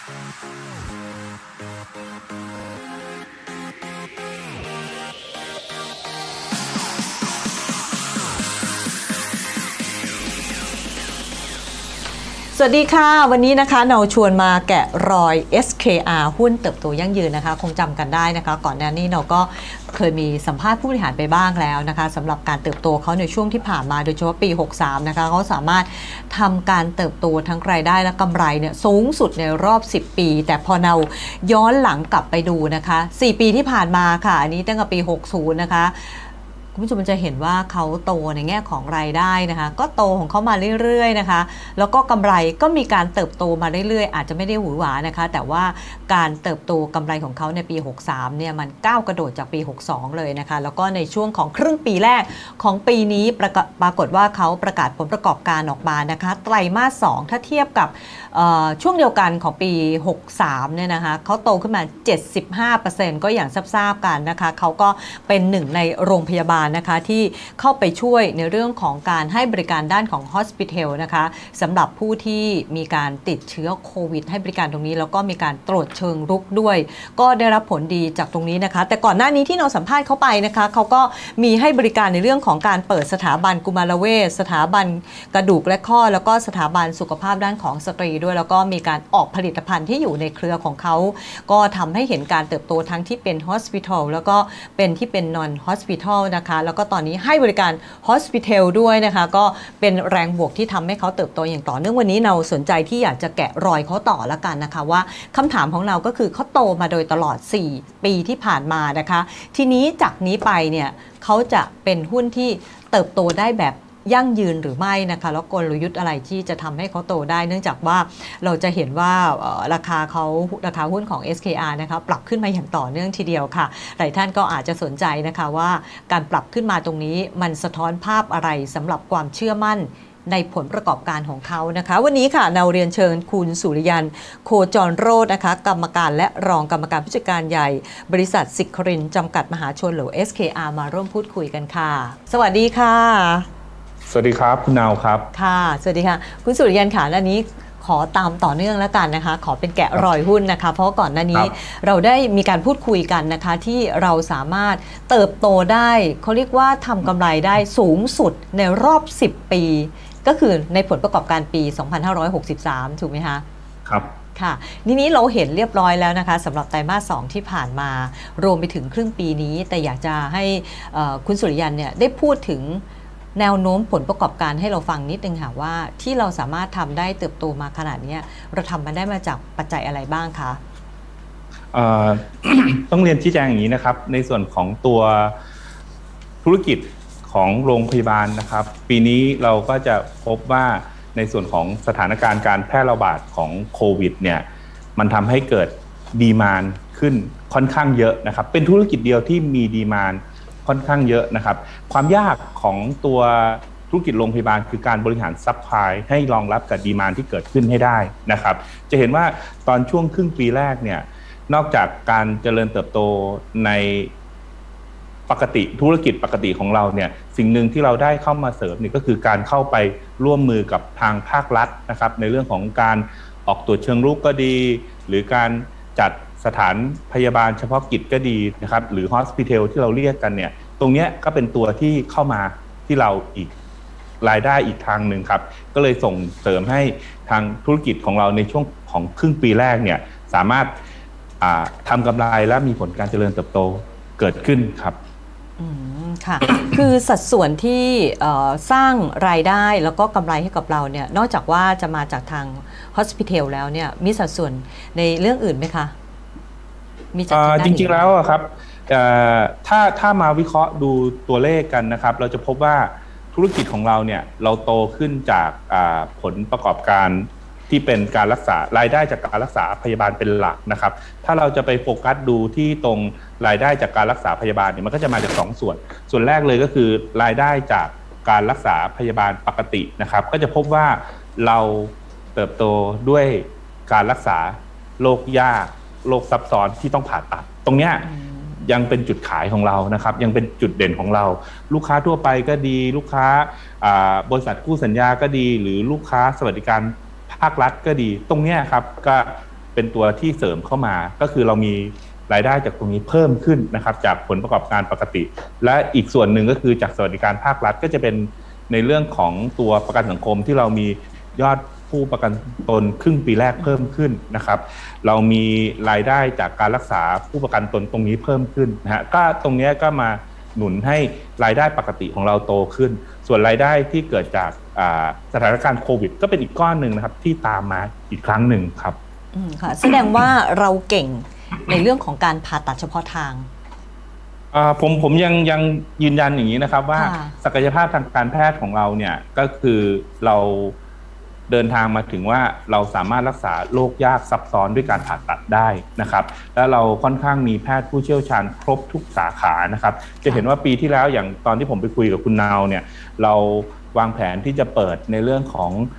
สวัสดีค่ะวันนี้นะคะเราชวนมาแกะรอย SKR หุ้นเติบโตยั่งยืนนะคะคงจำกันได้นะคะก่อนหน้านี้เราก็เคยมีสัมภาษณ์ผู้บริหารไปบ้างแล้วนะคะสำหรับการเติบโตเขาในช่วงที่ผ่านมาโดยเฉพาะปี63นะคะเขาสามารถทำการเติบโตทั้งรายได้และกำไรเนี่ยสูงสุดในรอบ10ปีแต่พอเราย้อนหลังกลับไปดูนะคะ4ปีที่ผ่านมาค่ะอันนี้ตั้งแต่ปี60นะคะคุณผู้ชมจะเห็นว่าเขาโตในแง่ของรายได้นะคะก็โตของเขามาเรื่อยๆนะคะแล้วก็กำไรก็มีการเติบโตมาเรื่อยๆอาจจะไม่ได้หวือหวานะคะแต่ว่าการเติบโตกำไรของเขาในปี63เนี่ยมันก้าวกระโดดจากปี62เลยนะคะแล้วก็ในช่วงของครึ่งปีแรกของปีนี้ปรากฏว่าเขาประกาศผลประกอบการออกมานะคะไตรมาส2ถ้าเทียบกับช่วงเดียวกันของปี63เนี่ยนะคะเขาโตขึ้นมา 75% ก็อย่างทราบๆกันนะคะเขาก็เป็นหนึ่งในโรงพยาบาลนะคะที่เข้าไปช่วยในเรื่องของการให้บริการด้านของ Hospital นะคะสำหรับผู้ที่มีการติดเชื้อโควิดให้บริการตรงนี้แล้วก็มีการตรวจเชิงรุกด้วยก็ได้รับผลดีจากตรงนี้นะคะแต่ก่อนหน้านี้ที่เราสัมภาษณ์เขาไปนะคะเขาก็มีให้บริการในเรื่องของการเปิดสถาบันกุมารเวชสถาบันกระดูกและข้อแล้วก็สถาบันสุขภาพด้านของสตรีด้วยแล้วก็มีการออกผลิตภัณฑ์ที่อยู่ในเครือของเขาก็ทำให้เห็นการเติบโตทั้งที่เป็น Hospital แล้วก็เป็นที่เป็น Non Hospital นะคะแล้วก็ตอนนี้ให้บริการ Hospital ด้วยนะคะก็เป็นแรงบวกที่ทำให้เขาเติบโตอย่างต่อเนื่องวันนี้เราสนใจที่อยากจะแกะรอยเขาต่อละกันนะคะว่าคำถามของเราก็คือเขาโตมาโดยตลอด4ปีที่ผ่านมานะคะทีนี้จากนี้ไปเนี่ยเขาจะเป็นหุ้นที่เติบโตได้แบบยั่งยืนหรือไม่นะคะแล้วกลยุทธ์อะไรที่จะทำให้เขาโตได้เนื่องจากว่าเราจะเห็นว่าราคาหุ้นของ SKR นะคะปรับขึ้นมาอย่างต่อเนื่องทีเดียวค่ะหลายท่านก็อาจจะสนใจนะคะว่าการปรับขึ้นมาตรงนี้มันสะท้อนภาพอะไรสำหรับความเชื่อมั่นในผลประกอบการของเขานะคะวันนี้ค่ะเราเรียนเชิญคุณสุริยันโคจรโรจน์นะคะกรรมการและรองกรรมการผู้จัดการใหญ่บริษัทสิครินจำกัดมหาชนหรือ SKR มาร่วมพูดคุยกันค่ะสวัสดีค่ะสวัสดีครับคุณนาวครับค่ะสวัสดีค่ะคุณสุริยันค่ะและนี้ขอตามต่อเนื่องแล้วกันนะคะขอเป็นแกะรอยหุ้นนะคะเพราะก่อนหน้านี้เราได้มีการพูดคุยกันนะคะที่เราสามารถเติบโตได้เขาเรียกว่าทำกำไรได้สูงสุดในรอบ10ปีก็คือในผลประกอบการปี2563ถูกไหมคะครับค่ะนี้เราเห็นเรียบร้อยแล้วนะคะสำหรับไตรมาส2ที่ผ่านมารวมไปถึงครึ่งปีนี้แต่อยากจะให้คุณสุริยันเนี่ยได้พูดถึงแนวโน้มผลประกอบการให้เราฟังนิดนึงค่ะว่าที่เราสามารถทำได้เติบโตมาขนาดนี้เราทำมันได้มาจากปัจจัยอะไรบ้างคะต้องเรียนชี้แจงอย่างนี้นะครับในส่วนของตัวธุรกิจของโรงพยาบาลนะครับปีนี้เราก็จะพบว่าในส่วนของสถานการณ์การแพร่ระบาดของโควิดเนี่ยมันทำให้เกิดดีมานด์ขึ้นค่อนข้างเยอะนะครับเป็นธุรกิจเดียวที่มีดีมานด์ค่อนข้างเยอะนะครับความยากของตัวธุรกิจโรงพยาบาลคือการบริหารซัพพลายให้รองรับกับดีมานด์ที่เกิดขึ้นให้ได้นะครับจะเห็นว่าตอนช่วงครึ่งปีแรกเนี่ยนอกจากการเจริญเติบโตในปกติธุรกิจปกติของเราเนี่ยสิ่งหนึ่งที่เราได้เข้ามาเสริมนี่ก็คือการเข้าไปร่วมมือกับทางภาครัฐนะครับในเรื่องของการออกตรวจเชิงรุกก็ดีหรือการจัดสถานพยาบาลเฉพาะกิจก็ดีนะครับหรือ Hospital ที่เราเรียกกันเนี่ยตรงนี้ก็เป็นตัวที่เข้ามาที่เราอีกรายได้อีกทางหนึ่งครับก็เลยส่งเสริมให้ทางธุรกิจของเราในช่วงของครึ่งปีแรกเนี่ยสามารถทำกำไรและมีผลการเจริญเติบโตเกิดขึ้นครับค่ะ คือสัดส่วนที่สร้างรายได้แล้วก็กำไรให้กับเราเนี่ยนอกจากว่าจะมาจากทาง Hospital แล้วเนี่ยมีสัดส่วนในเรื่องอื่นไหมคะมีจากจริงๆแล้วครับถ้ามาวิเคราะห์ดูตัวเลขกันนะครับเราจะพบว่าธุรกิจของเราเนี่ยเราโตขึ้นจากผลประกอบการที่เป็นการรักษารายได้จากการรักษาพยาบาลเป็นหลักนะครับถ้าเราจะไปโฟกัสดูที่ตรงรายได้จากการรักษาพยาบาลเนี่ยมันก็จะมาจาก2ส่วนแรกเลยก็คือรายได้จากการรักษาพยาบาลปกตินะครับก็จะพบว่าเราเติบโตด้วยการรักษาโรคยากโรคซับซ้อนที่ต้องผ่าตัดตรงเนี้ยยังเป็นจุดขายของเรานะครับยังเป็นจุดเด่นของเราลูกค้าทั่วไปก็ดีลูกค้าบริษัทคู่สัญญาก็ดีหรือลูกค้าสวัสดิการภาครัฐก็ดีตรงนี้ครับก็เป็นตัวที่เสริมเข้ามาก็คือเรามีรายได้จากตรงนี้เพิ่มขึ้นนะครับจากผลประกอบการปกติและอีกส่วนหนึ่งก็คือจากสวัสดิการภาครัฐก็จะเป็นในเรื่องของตัวประกันสังคมที่เรามียอดผู้ประกันตนครึ่งปีแรกเพิ่มขึ้นนะครับเรามีรายได้จากการรักษาผู้ประกันตนตรงนี้เพิ่มขึ้นนะฮะก็ตรงนี้ก็มาหนุนให้รายได้ปกติของเราโตขึ้นส่วนรายได้ที่เกิดจากสถานการณ์โควิดก็เป็นอีกก้อนหนึ่งนะครับที่ตามมาอีกครั้งหนึ่งครับค่ะแสดงว่าเราเก่งในเรื่องของการผ่าตัดเฉพาะทางผมยังยืนยันอย่างนี้นะครับว่าศักยภาพทางการแพทย์ของเราเนี่ยก็คือเราเดินทางมาถึงว่าเราสามารถรักษาโรคยากซับซ้อนด้วยการผ่าตัดได้นะครับและเราค่อนข้างมีแพทย์ผู้เชี่ยวชาญครบทุกสาขานะครับจะเห็นว่าปีที่แล้วอย่างตอนที่ผมไปคุยกับคุณนาวเนี่ยเราวางแผนที่จะเปิดในเรื่อง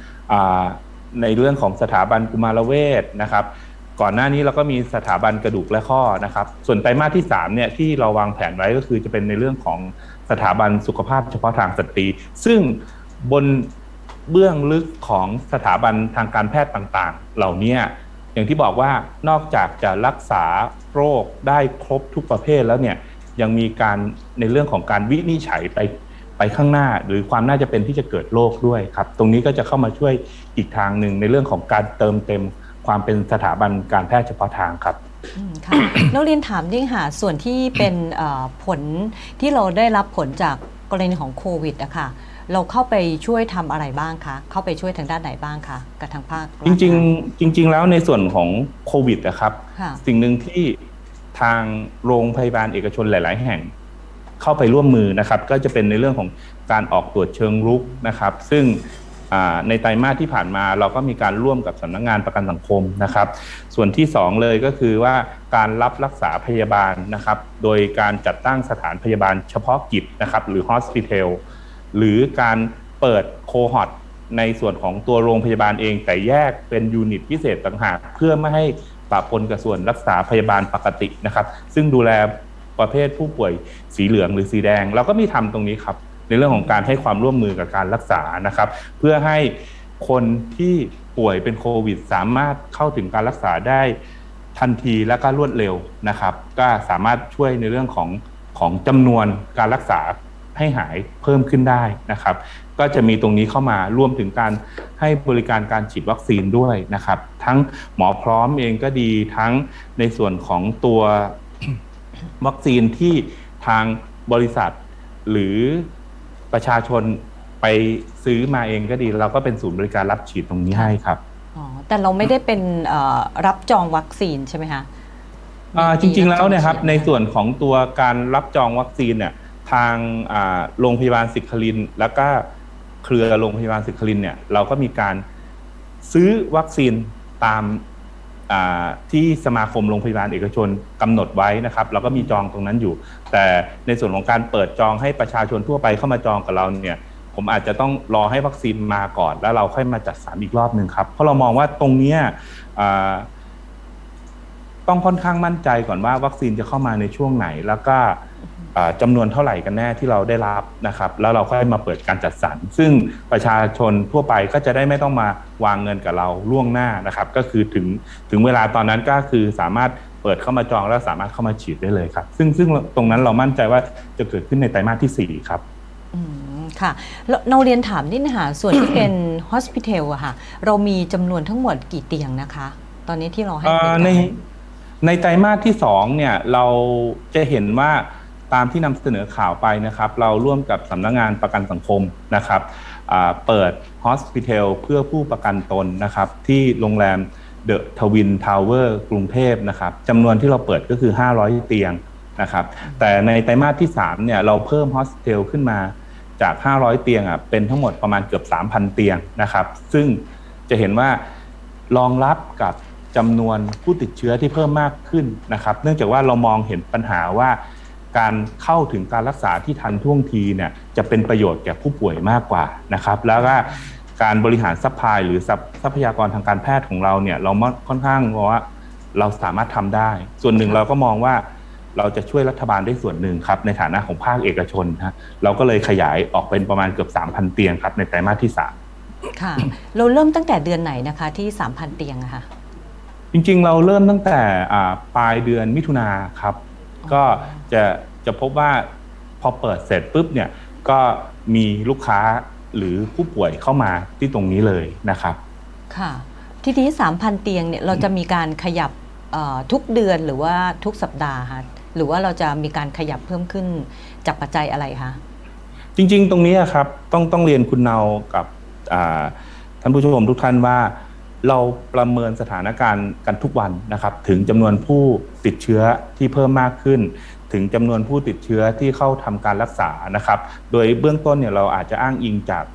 ของสถาบันกุมารเวชนะครับก่อนหน้านี้เราก็มีสถาบันกระดูกและข้อนะครับส่วนไตรมาสที่3เนี่ยที่เราวางแผนไว้ก็คือจะเป็นในเรื่องของสถาบันสุขภาพเฉพาะทางสตรีซึ่งบนเบื้องลึกของสถาบันทางการแพทย์ต่างๆเหล่านี้อย่างที่บอกว่านอกจากจะรักษาโรคได้ครบทุกประเภทแล้วเนี่ยยังมีการในเรื่องของการวินิจฉัยไปข้างหน้าหรือความน่าจะเป็นที่จะเกิดโรคด้วยครับตรงนี้ก็จะเข้ามาช่วยอีกทางหนึ่งในเรื่องของการเติมเต็มความเป็นสถาบันการแพทย์เฉพาะทางครับค่ะแล้วเรียนถามยิ่งหาส่วนที่เป็นผลที่เราได้รับผลจากกรณีของโควิดอะค่ะเราเข้าไปช่วยทำอะไรบ้างคะเข้าไปช่วยทางด้านไหนบ้างคะกับทางภาคจริงแล้วในส่วนของโควิดนะครับสิ่งหนึ่งที่ทางโรงพยาบาลเอกชนหลายๆแห่งเข้าไปร่วมมือนะครับก็จะเป็นในเรื่องของการออกตรวจเชิงรุกนะครับซึ่งในไตรมาสที่ผ่านมาเราก็มีการร่วมกับสำนักงานประกันสังคมนะครับส่วนที่2เลยก็คือว่าการรับรักษาพยาบาลนะครับโดยการจัดตั้งสถานพยาบาลเฉพาะกิจนะครับหรือ Hospital หรือการเปิดโคฮอตในส่วนของตัวโรงพยาบาลเองแต่แยกเป็นยูนิตพิเศษต่างหากเพื่อไม่ให้ปะปนกับส่วนรักษาพยาบาลปกตินะครับซึ่งดูแลประเภทผู้ป่วยสีเหลืองหรือสีแดงเราก็มีทำตรงนี้ครับในเรื่องของการให้ความร่วมมือกับการรักษานะครับเพื่อให้คนที่ป่วยเป็นโควิดสามารถเข้าถึงการรักษาได้ทันทีและก็รวดเร็วนะครับก็สามารถช่วยในเรื่องของจำนวนการรักษาให้หายเพิ่มขึ้นได้นะครับก็จะมีตรงนี้เข้ามารวมถึงการให้บริการการฉีดวัคซีนด้วยนะครับทั้งหมอพร้อมเองก็ดีทั้งในส่วนของตัววัคซีนที่ทางบริษัทหรือประชาชนไปซื้อมาเองก็ดีเราก็เป็นศูนย์บริการรับฉีดตรงนี้ให้ครับแต่เราไม่ได้เป็นรับจองวัคซีนใช่ไหมคะจริงๆแล้วเนี่ยครับในส่วนของตัวการรับจองวัคซีนเนี่ยทางโรงพยาบาลศิครินทร์แล้วก็เครือโรงพยาบาลศิครินทร์เนี่ยเราก็มีการซื้อวัคซีนตามที่สมาคมโรงพยาบาลเอกชนกำหนดไว้นะครับเราก็มีจองตรงนั้นอยู่แต่ในส่วนของการเปิดจองให้ประชาชนทั่วไปเข้ามาจองกับเราเนี่ยผมอาจจะต้องรอให้วัคซีนมาก่อนแล้วเราค่อยมาจัดสรรอีกรอบนึงครับเพราะเรามองว่าตรงนี้ต้องค่อนข้างมั่นใจก่อนว่าวัคซีนจะเข้ามาในช่วงไหนแล้วก็จำนวนเท่าไหร่กันแน่ที่เราได้รับนะครับแล้วเราค่อยมาเปิดการจัดสรรซึ่งประชาชนทั่วไปก็จะได้ไม่ต้องมาวางเงินกับเราล่วงหน้านะครับก็คือถึงเวลาตอนนั้นก็คือสามารถเปิดเข้ามาจองแล้วสามารถเข้ามาฉีดได้เลยครับซึ่งตรงนั้นเรามั่นใจว่าจะเกิดขึ้นในไตรมาสที่4ครับค่ะเราเรียนถามนิดนึงค่ะส่วนที่เป็น Hospital อะค่ะเรามีจำนวนทั้งหมดกี่เตียงนะคะตอนนี้ที่เราให้ในไตรมาสที่2เนี่ยเราจะเห็นว่าตามที่นำเสนอข่าวไปนะครับเราร่วมกับสำนักงานประกันสังคมนะครับเปิด Hospital เพื่อผู้ประกันตนนะครับที่โรงแรมเดอะทวินทาวเวอร์กรุงเทพนะครับจำนวนที่เราเปิดก็คือ500เตียงนะครับแต่ในไตรมาสที่3เนี่ยเราเพิ่ม Hospital ขึ้นมาจาก500เตียงเป็นทั้งหมดประมาณเกือบ 3,000 เตียงนะครับซึ่งจะเห็นว่ารองรับกับจำนวนผู้ติดเชื้อที่เพิ่มมากขึ้นนะครับเนื่องจากว่าเรามองเห็นปัญหาว่าการเข้าถึงการรักษาที่ทันท่วงทีเนี่ยจะเป็นประโยชน์แก่ผู้ป่วยมากกว่านะครับแล้วก็การบริหารซัพพลายหรือทรัพยากรทางการแพทย์ของเราเนี่ยเราค่อนข้างมองว่าเราสามารถทำได้ส่วนหนึ่งเราก็มองว่าเราจะช่วยรัฐบาลได้ส่วนหนึ่งครับในฐานะของภาคเอกชนนะเราก็เลยขยายออกเป็นประมาณเกือบ 3,000 เตียงครับในไตรมาสที่3 ค่ะเราเริ่มตั้งแต่เดือนไหนนะคะที่ 3,000 เตียงอะค่ะจริงๆเราเริ่มตั้งแต่ปลายเดือนมิถุนาครับก็จะพบว่าพอเปิดเสร็จปุ๊บเนี่ยก็มีลูกค้าหรือผู้ป่วยเข้ามาที่ตรงนี้เลยนะครับค่ะทีนี้ 3,000 เตียงเนี่ยเราจะมีการขยับทุกเดือนหรือว่าทุกสัปดาห์คะหรือว่าเราจะมีการขยับเพิ่มขึ้นจากปัจจัยอะไรคะจริงๆตรงนี้ครับต้องเรียนคุณเนากับท่านผู้ชมทุกท่านว่าเราประเมินสถานการณ์กันทุกวันนะครับถึงจำนวนผู้ติดเชื้อที่เพิ่มมากขึ้นถึงจำนวนผู้ติดเชื้อที่เข้าทำการรักษานะครับโดยเบื้องต้นเนี่ยเราอาจจะอ้างอิงจาก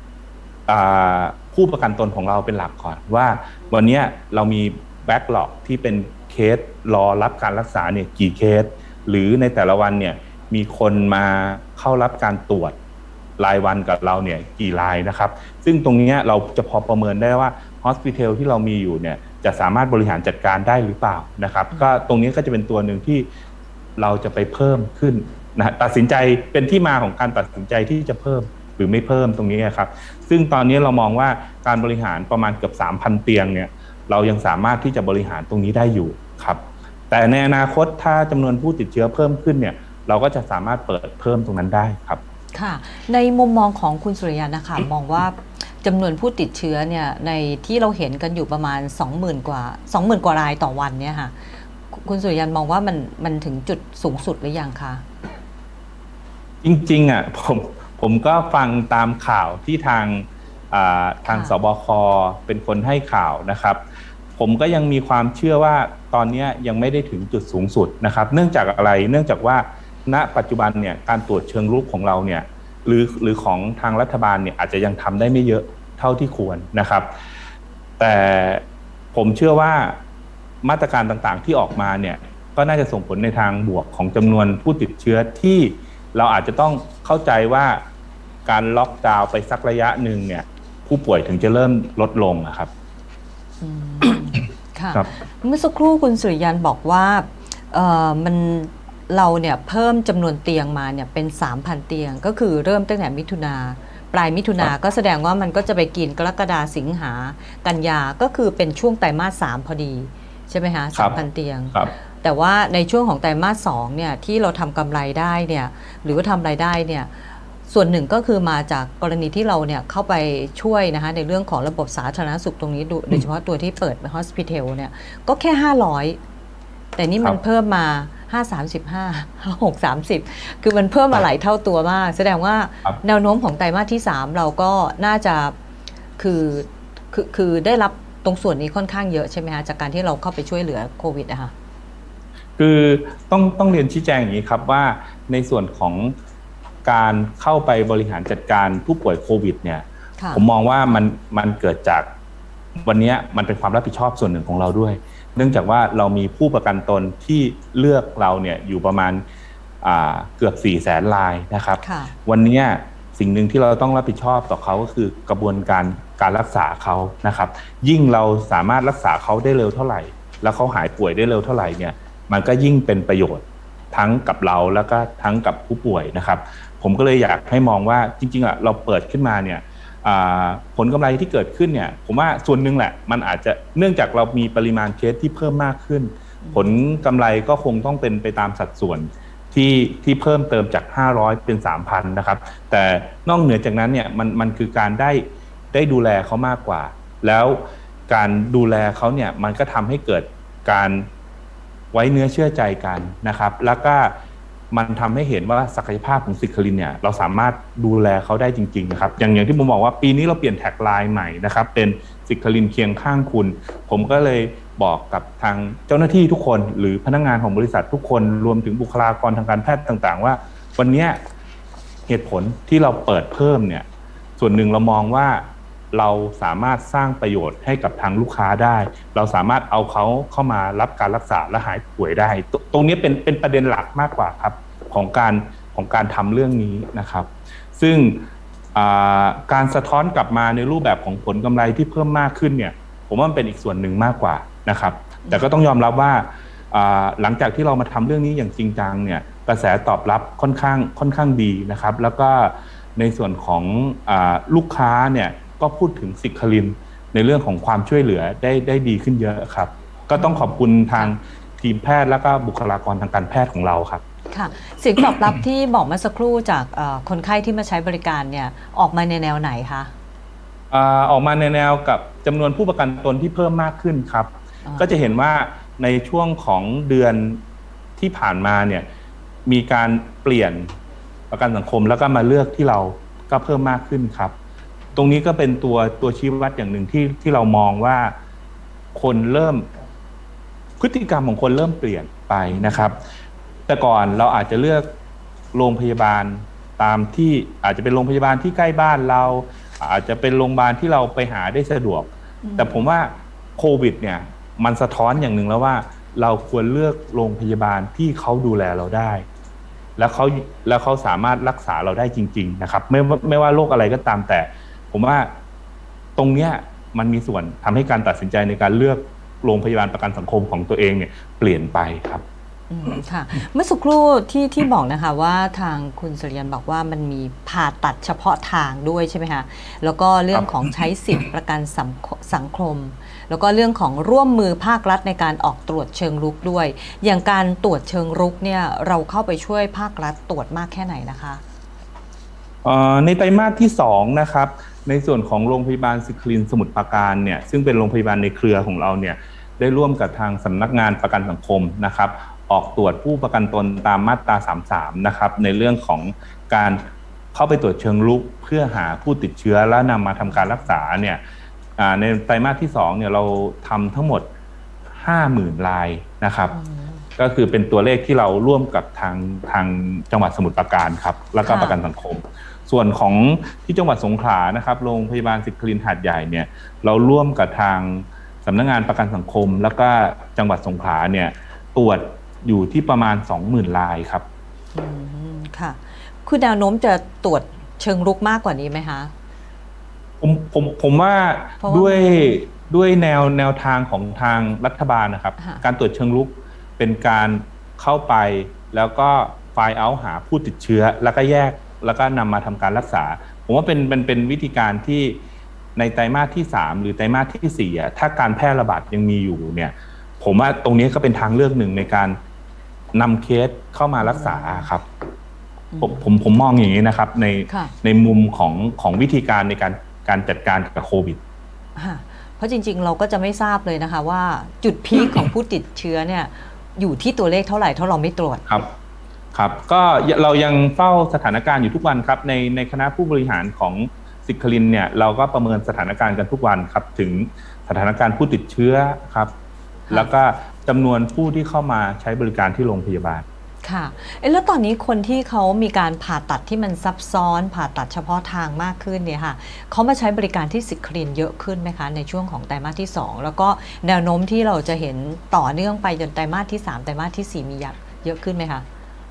ผู้ประกันตนของเราเป็นหลักก่อนว่าวันนี้เรามีแบ็กหลอกที่เป็นเคสรอรับการรักษาเนี่ยกี่เคสหรือในแต่ละวันเนี่ยมีคนมาเข้ารับการตรวจรายวันกับเราเนี่ยกี่รายนะครับซึ่งตรงนี้เราจะพอประเมินได้ว่าฮอสพิทอลที่เรามีอยู่เนี่ยจะสามารถบริหารจัดการได้หรือเปล่านะครับก็ตรงนี้ก็จะเป็นตัวหนึ่งที่เราจะไปเพิ่มขึ้นนะตัดสินใจเป็นที่มาของการตัดสินใจที่จะเพิ่มหรือไม่เพิ่มตรงนี้ครับซึ่งตอนนี้เรามองว่าการบริหารประมาณเกือบ 3,000 เตียงเนี่ยเรายังสามารถที่จะบริหารตรงนี้ได้อยู่ครับแต่ในอนาคตถ้าจำนวนผู้ติดเชื้อเพิ่มขึ้นเนี่ยเราก็จะสามารถเปิดเพิ่มตรงนั้นได้ครับค่ะในมุมมองของคุณสุริยันนะคะมองว่าจำนวนผู้ติดเชื้อเนี่ยในที่เราเห็นกันอยู่ประมาณ 20,000 กว่ารายต่อวันเนี่ยค่ะคุณสุริยันมองว่ามันถึงจุดสูงสุดหรือยังคะจริงๆผมก็ฟังตามข่าวที่ทางสบคเป็นคนให้ข่าวนะครับผมก็ยังมีความเชื่อว่าตอนนี้ยังไม่ได้ถึงจุดสูงสุดนะครับเนื่องจากอะไรเนื่องจากว่าณปัจจุบันเนี่ยการตรวจเชิงรุกของเราเนี่ยหรือของทางรัฐบาลเนี่ยอาจจะยังทำได้ไม่เยอะเท่าที่ควรนะครับแต่ผมเชื่อว่ามาตรการต่างๆที่ออกมาเนี่ยก็น่าจะส่งผลในทางบวกของจำนวนผู้ติดเชื้อที่เราอาจจะต้องเข้าใจว่าการล็อกดาวน์ไปสักระยะหนึ่งเนี่ยผู้ป่วยถึงจะเริ่มลดลงนะครับค่ะเมื่อสักครู่คุณสุริยันบอกว่าเราเนี่ยเพิ่มจำนวนเตียงมาเนี่ยเป็น 3,000 เตียงก็คือเริ่มตั้งแต่มิถุนาปลายมิถุนาก็แสดงว่ามันก็จะไปกินกรกฎาสิงหากันยาก็คือเป็นช่วงไตรมาส 3พอดีใช่ไหมคะ 3,000 เตียงแต่ว่าในช่วงของไตรมาส 2เนี่ยที่เราทำกำไรได้เนี่ยหรือว่าทำรายได้เนี่ยส่วนหนึ่งก็คือมาจากกรณีที่เราเนี่ยเข้าไปช่วยนะคะในเรื่องของระบบสาธารณสุขตรงนี้โดยเฉพาะตัวที่เปิดฮอสพิทอลเนี่ยก็แค่500แต่นี่มันเพิ่มมา535 630คือมันเพิ่มมาหลายเท่าตัวมากแสดงว่าแนวโน้มของไตรมาสที่3เราก็น่าจะคือได้รับตรงส่วนนี้ค่อนข้างเยอะใช่ไหมคะจากการที่เราเข้าไปช่วยเหลือโควิดนะคะคือต้องเรียนชี้แจงอย่างนี้ครับว่าในส่วนของการเข้าไปบริหารจัดการผู้ป่วยโควิดเนี่ยผมมองว่ามันเกิดจากวันนี้มันเป็นความรับผิดชอบส่วนหนึ่งของเราด้วยเนื่องจากว่าเรามีผู้ประกันตนที่เลือกเราเนี่ยอยู่ประมาณเกือบ400,000 รายนะครับวันนี้สิ่งหนึ่งที่เราต้องรับผิดชอบต่อเขาก็คือกระบวนการรักษาเขานะครับยิ่งเราสามารถรักษาเขาได้เร็วเท่าไหร่แล้วเขาหายป่วยได้เร็วเท่าไหร่เนี่ยมันก็ยิ่งเป็นประโยชน์ทั้งกับเราแล้วก็ทั้งกับผู้ป่วยนะครับผมก็เลยอยากให้มองว่าจริงๆเราเปิดขึ้นมาเนี่ยผลกำไรที่เกิดขึ้นเนี่ยผมว่าส่วนหนึ่งแหละมันอาจจะเนื่องจากเรามีปริมาณเคสที่เพิ่มมากขึ้นผลกำไรก็คงต้องเป็นไปตามสัดส่วนที่เพิ่มเติมจาก500เป็น 3,000 นะครับแต่นอกเหนือจากนั้นเนี่ยมันคือการได้ดูแลเขามากกว่าแล้วการดูแลเขาเนี่ยมันก็ทำให้เกิดการไว้เนื้อเชื่อใจกันนะครับแล้วก็มันทำให้เห็นว่าศักยภาพของซิคลินเนี่ยเราสามารถดูแลเขาได้จริงๆนะครับอย่างที่ผมบอกว่าปีนี้เราเปลี่ยนแท็กไลน์ใหม่นะครับเป็นซิคลินเคียงข้างคุณผมก็เลยบอกกับทางเจ้าหน้าที่ทุกคนหรือพนักงานของบริษัททุกคนรวมถึงบุคลากรทางการแพทย์ต่างๆว่าวันนี้เหตุผลที่เราเปิดเพิ่มเนี่ยส่วนหนึ่งเรามองว่าเราสามารถสร้างประโยชน์ให้กับทางลูกค้าได้เราสามารถเอาเขาเข้ามารับการรักษาและหายป่วยได้ตรงนี้เป็นประเด็นหลักมากกว่าครับของการทำเรื่องนี้นะครับซึ่งการสะท้อนกลับมาในรูปแบบของผลกำไรที่เพิ่มมากขึ้นเนี่ยผมว่ามันเป็นอีกส่วนหนึ่งมากกว่านะครับแต่ก็ต้องยอมรับว่าหลังจากที่เรามาทำเรื่องนี้อย่างจริงจังเนี่ยกระแสตอบรับค่อนข้างดีนะครับแล้วก็ในส่วนของลูกค้าเนี่ยก็พูดถึงซิคลินในเรื่องของความช่วยเหลือได้ดีขึ้นเยอะครับก็ต้องขอบคุณทางทีมแพทย์และก็บุคลากรทางการแพทย์ของเราครับค่ะเสียงตอบรับที่บอกเมื่อสักครู่จากคนไข้ที่มาใช้บริการเนี่ยออกมาในแนวไหนคะออกมาในแนวกับจำนวนผู้ประกันตนที่เพิ่มมากขึ้นครับก็จะเห็นว่าในช่วงของเดือนที่ผ่านมาเนี่ยมีการเปลี่ยนประกันสังคมแล้วก็มาเลือกที่เราก็เพิ่มมากขึ้นครับตรงนี้ก็เป็นตัวชี้วัดอย่างหนึ่งที่เรามองว่าคนเริ่มพฤติกรรมของคนเริ่มเปลี่ยนไปนะครับแต่ก่อนเราอาจจะเลือกโรงพยาบาลตามที่อาจจะเป็นโรงพยาบาลที่ใกล้บ้านเราอาจจะเป็นโรงพยาบาลที่เราไปหาได้สะดวกแต่ผมว่าโควิดเนี่ยมันสะท้อนอย่างหนึ่งแล้วว่าเราควรเลือกโรงพยาบาลที่เขาดูแลเราได้แล้วเขาสามารถรักษาเราได้จริงๆนะครับไม่ว่าโรคอะไรก็ตามแต่ผมว่าตรงเนี้ยมันมีส่วนทำให้การตัดสินใจในการเลือกโรงพยาบาลประกันสังคมของตัวเองเนี่ยเปลี่ยนไปครับค่ะเมื่อสักครู่ที่บอกนะคะว่าทางคุณสุริยันบอกว่ามันมีผ่าตัดเฉพาะทางด้วยใช่ไหมคะแล้วก็เรื่องของใช้สิทธิประกันสังคมแล้วก็เรื่องของร่วมมือภาครัฐในการออกตรวจเชิงรุกด้วยอย่างการตรวจเชิงรุกเนี่ยเราเข้าไปช่วยภาครัฐตรวจมากแค่ไหนนะคะในไตรมาสที่2นะครับในส่วนของโรงพยาบาลศิครินทร์สมุทรปราการเนี่ยซึ่งเป็นโรงพยาบาลในเครือของเราเนี่ยได้ร่วมกับทางสำนักงานประกันสังคมนะครับออกตรวจผู้ประกันตนตามมาตรา33นะครับในเรื่องของการเข้าไปตรวจเชิงรุกเพื่อหาผู้ติดเชื้อและนำมาทำการรักษาเนี่ยในไตรมาสที่2เนี่ยเราทำทั้งหมด 50,000 รายนะครับก็คือเป็นตัวเลขที่เราร่วมกับทางจังหวัดสมุทรปราการครับแล้วก็ประกันสังคมส่วนของที่จังหวัดสงขลานะครับโรงพยาบาลศิครินทร์หาดใหญ่เนี่ยเราร่วมกับทางสำนักงานประกันสังคมแล้วก็จังหวัดสงขลาเนี่ยตรวจอยู่ที่ประมาณ 20,000 รายครับค่ะคือแนวโน้มจะตรวจเชิงรุกมากกว่านี้ไหมคะผมว่าด้วยแนวทางของทางรัฐบาลนะครับการตรวจเชิงรุกเป็นการเข้าไปแล้วก็ไฟล์เอาท์หาผู้ติดเชื้อแล้วก็แยกแล้วก็นำมาทำการรักษาผมว่าเป็นวิธีการที่ในไตรมาสที่3หรือไตรมาสที่4ถ้าการแพร่ระบาดยังมีอยู่เนี่ยผมว่าตรงนี้ก็เป็นทางเลือกหนึ่งในการนำเคสเข้ามารักษาครับผมมองอย่างนี้นะครับในมุมของวิธีการในการจัดการกับโควิดเพราะจริงๆเราก็จะไม่ทราบเลยนะคะว่าจุดพีคของผู้ติดเชื้อเนี่ยอยู่ที่ตัวเลขเท่าไหร่ถ้าเราไม่ตรวจครับก็เรายังเฝ้าสถานการณ์อยู่ทุกวันครับในคณะผู้บริหารของศิครินทร์เนี่ยเราก็ประเมินสถานการณ์กันทุกวันครับถึงสถานการณ์ผู้ติดเชื้อครับแล้วก็จำนวนผู้ที่เข้ามาใช้บริการที่โรงพยาบาลค่ะแล้วตอนนี้คนที่เขามีการผ่าตัดที่มันซับซ้อนผ่าตัดเฉพาะทางมากขึ้นเนี่ยค่ะเขามาใช้บริการที่ศิครินทร์เยอะขึ้นไหมคะในช่วงของไตรมาสที่2แล้วก็แนวโน้มที่เราจะเห็นต่อเนื่องไปจนไตรมาสที่3ไตรมาสที่4มีเยอะขึ้นไหมคะ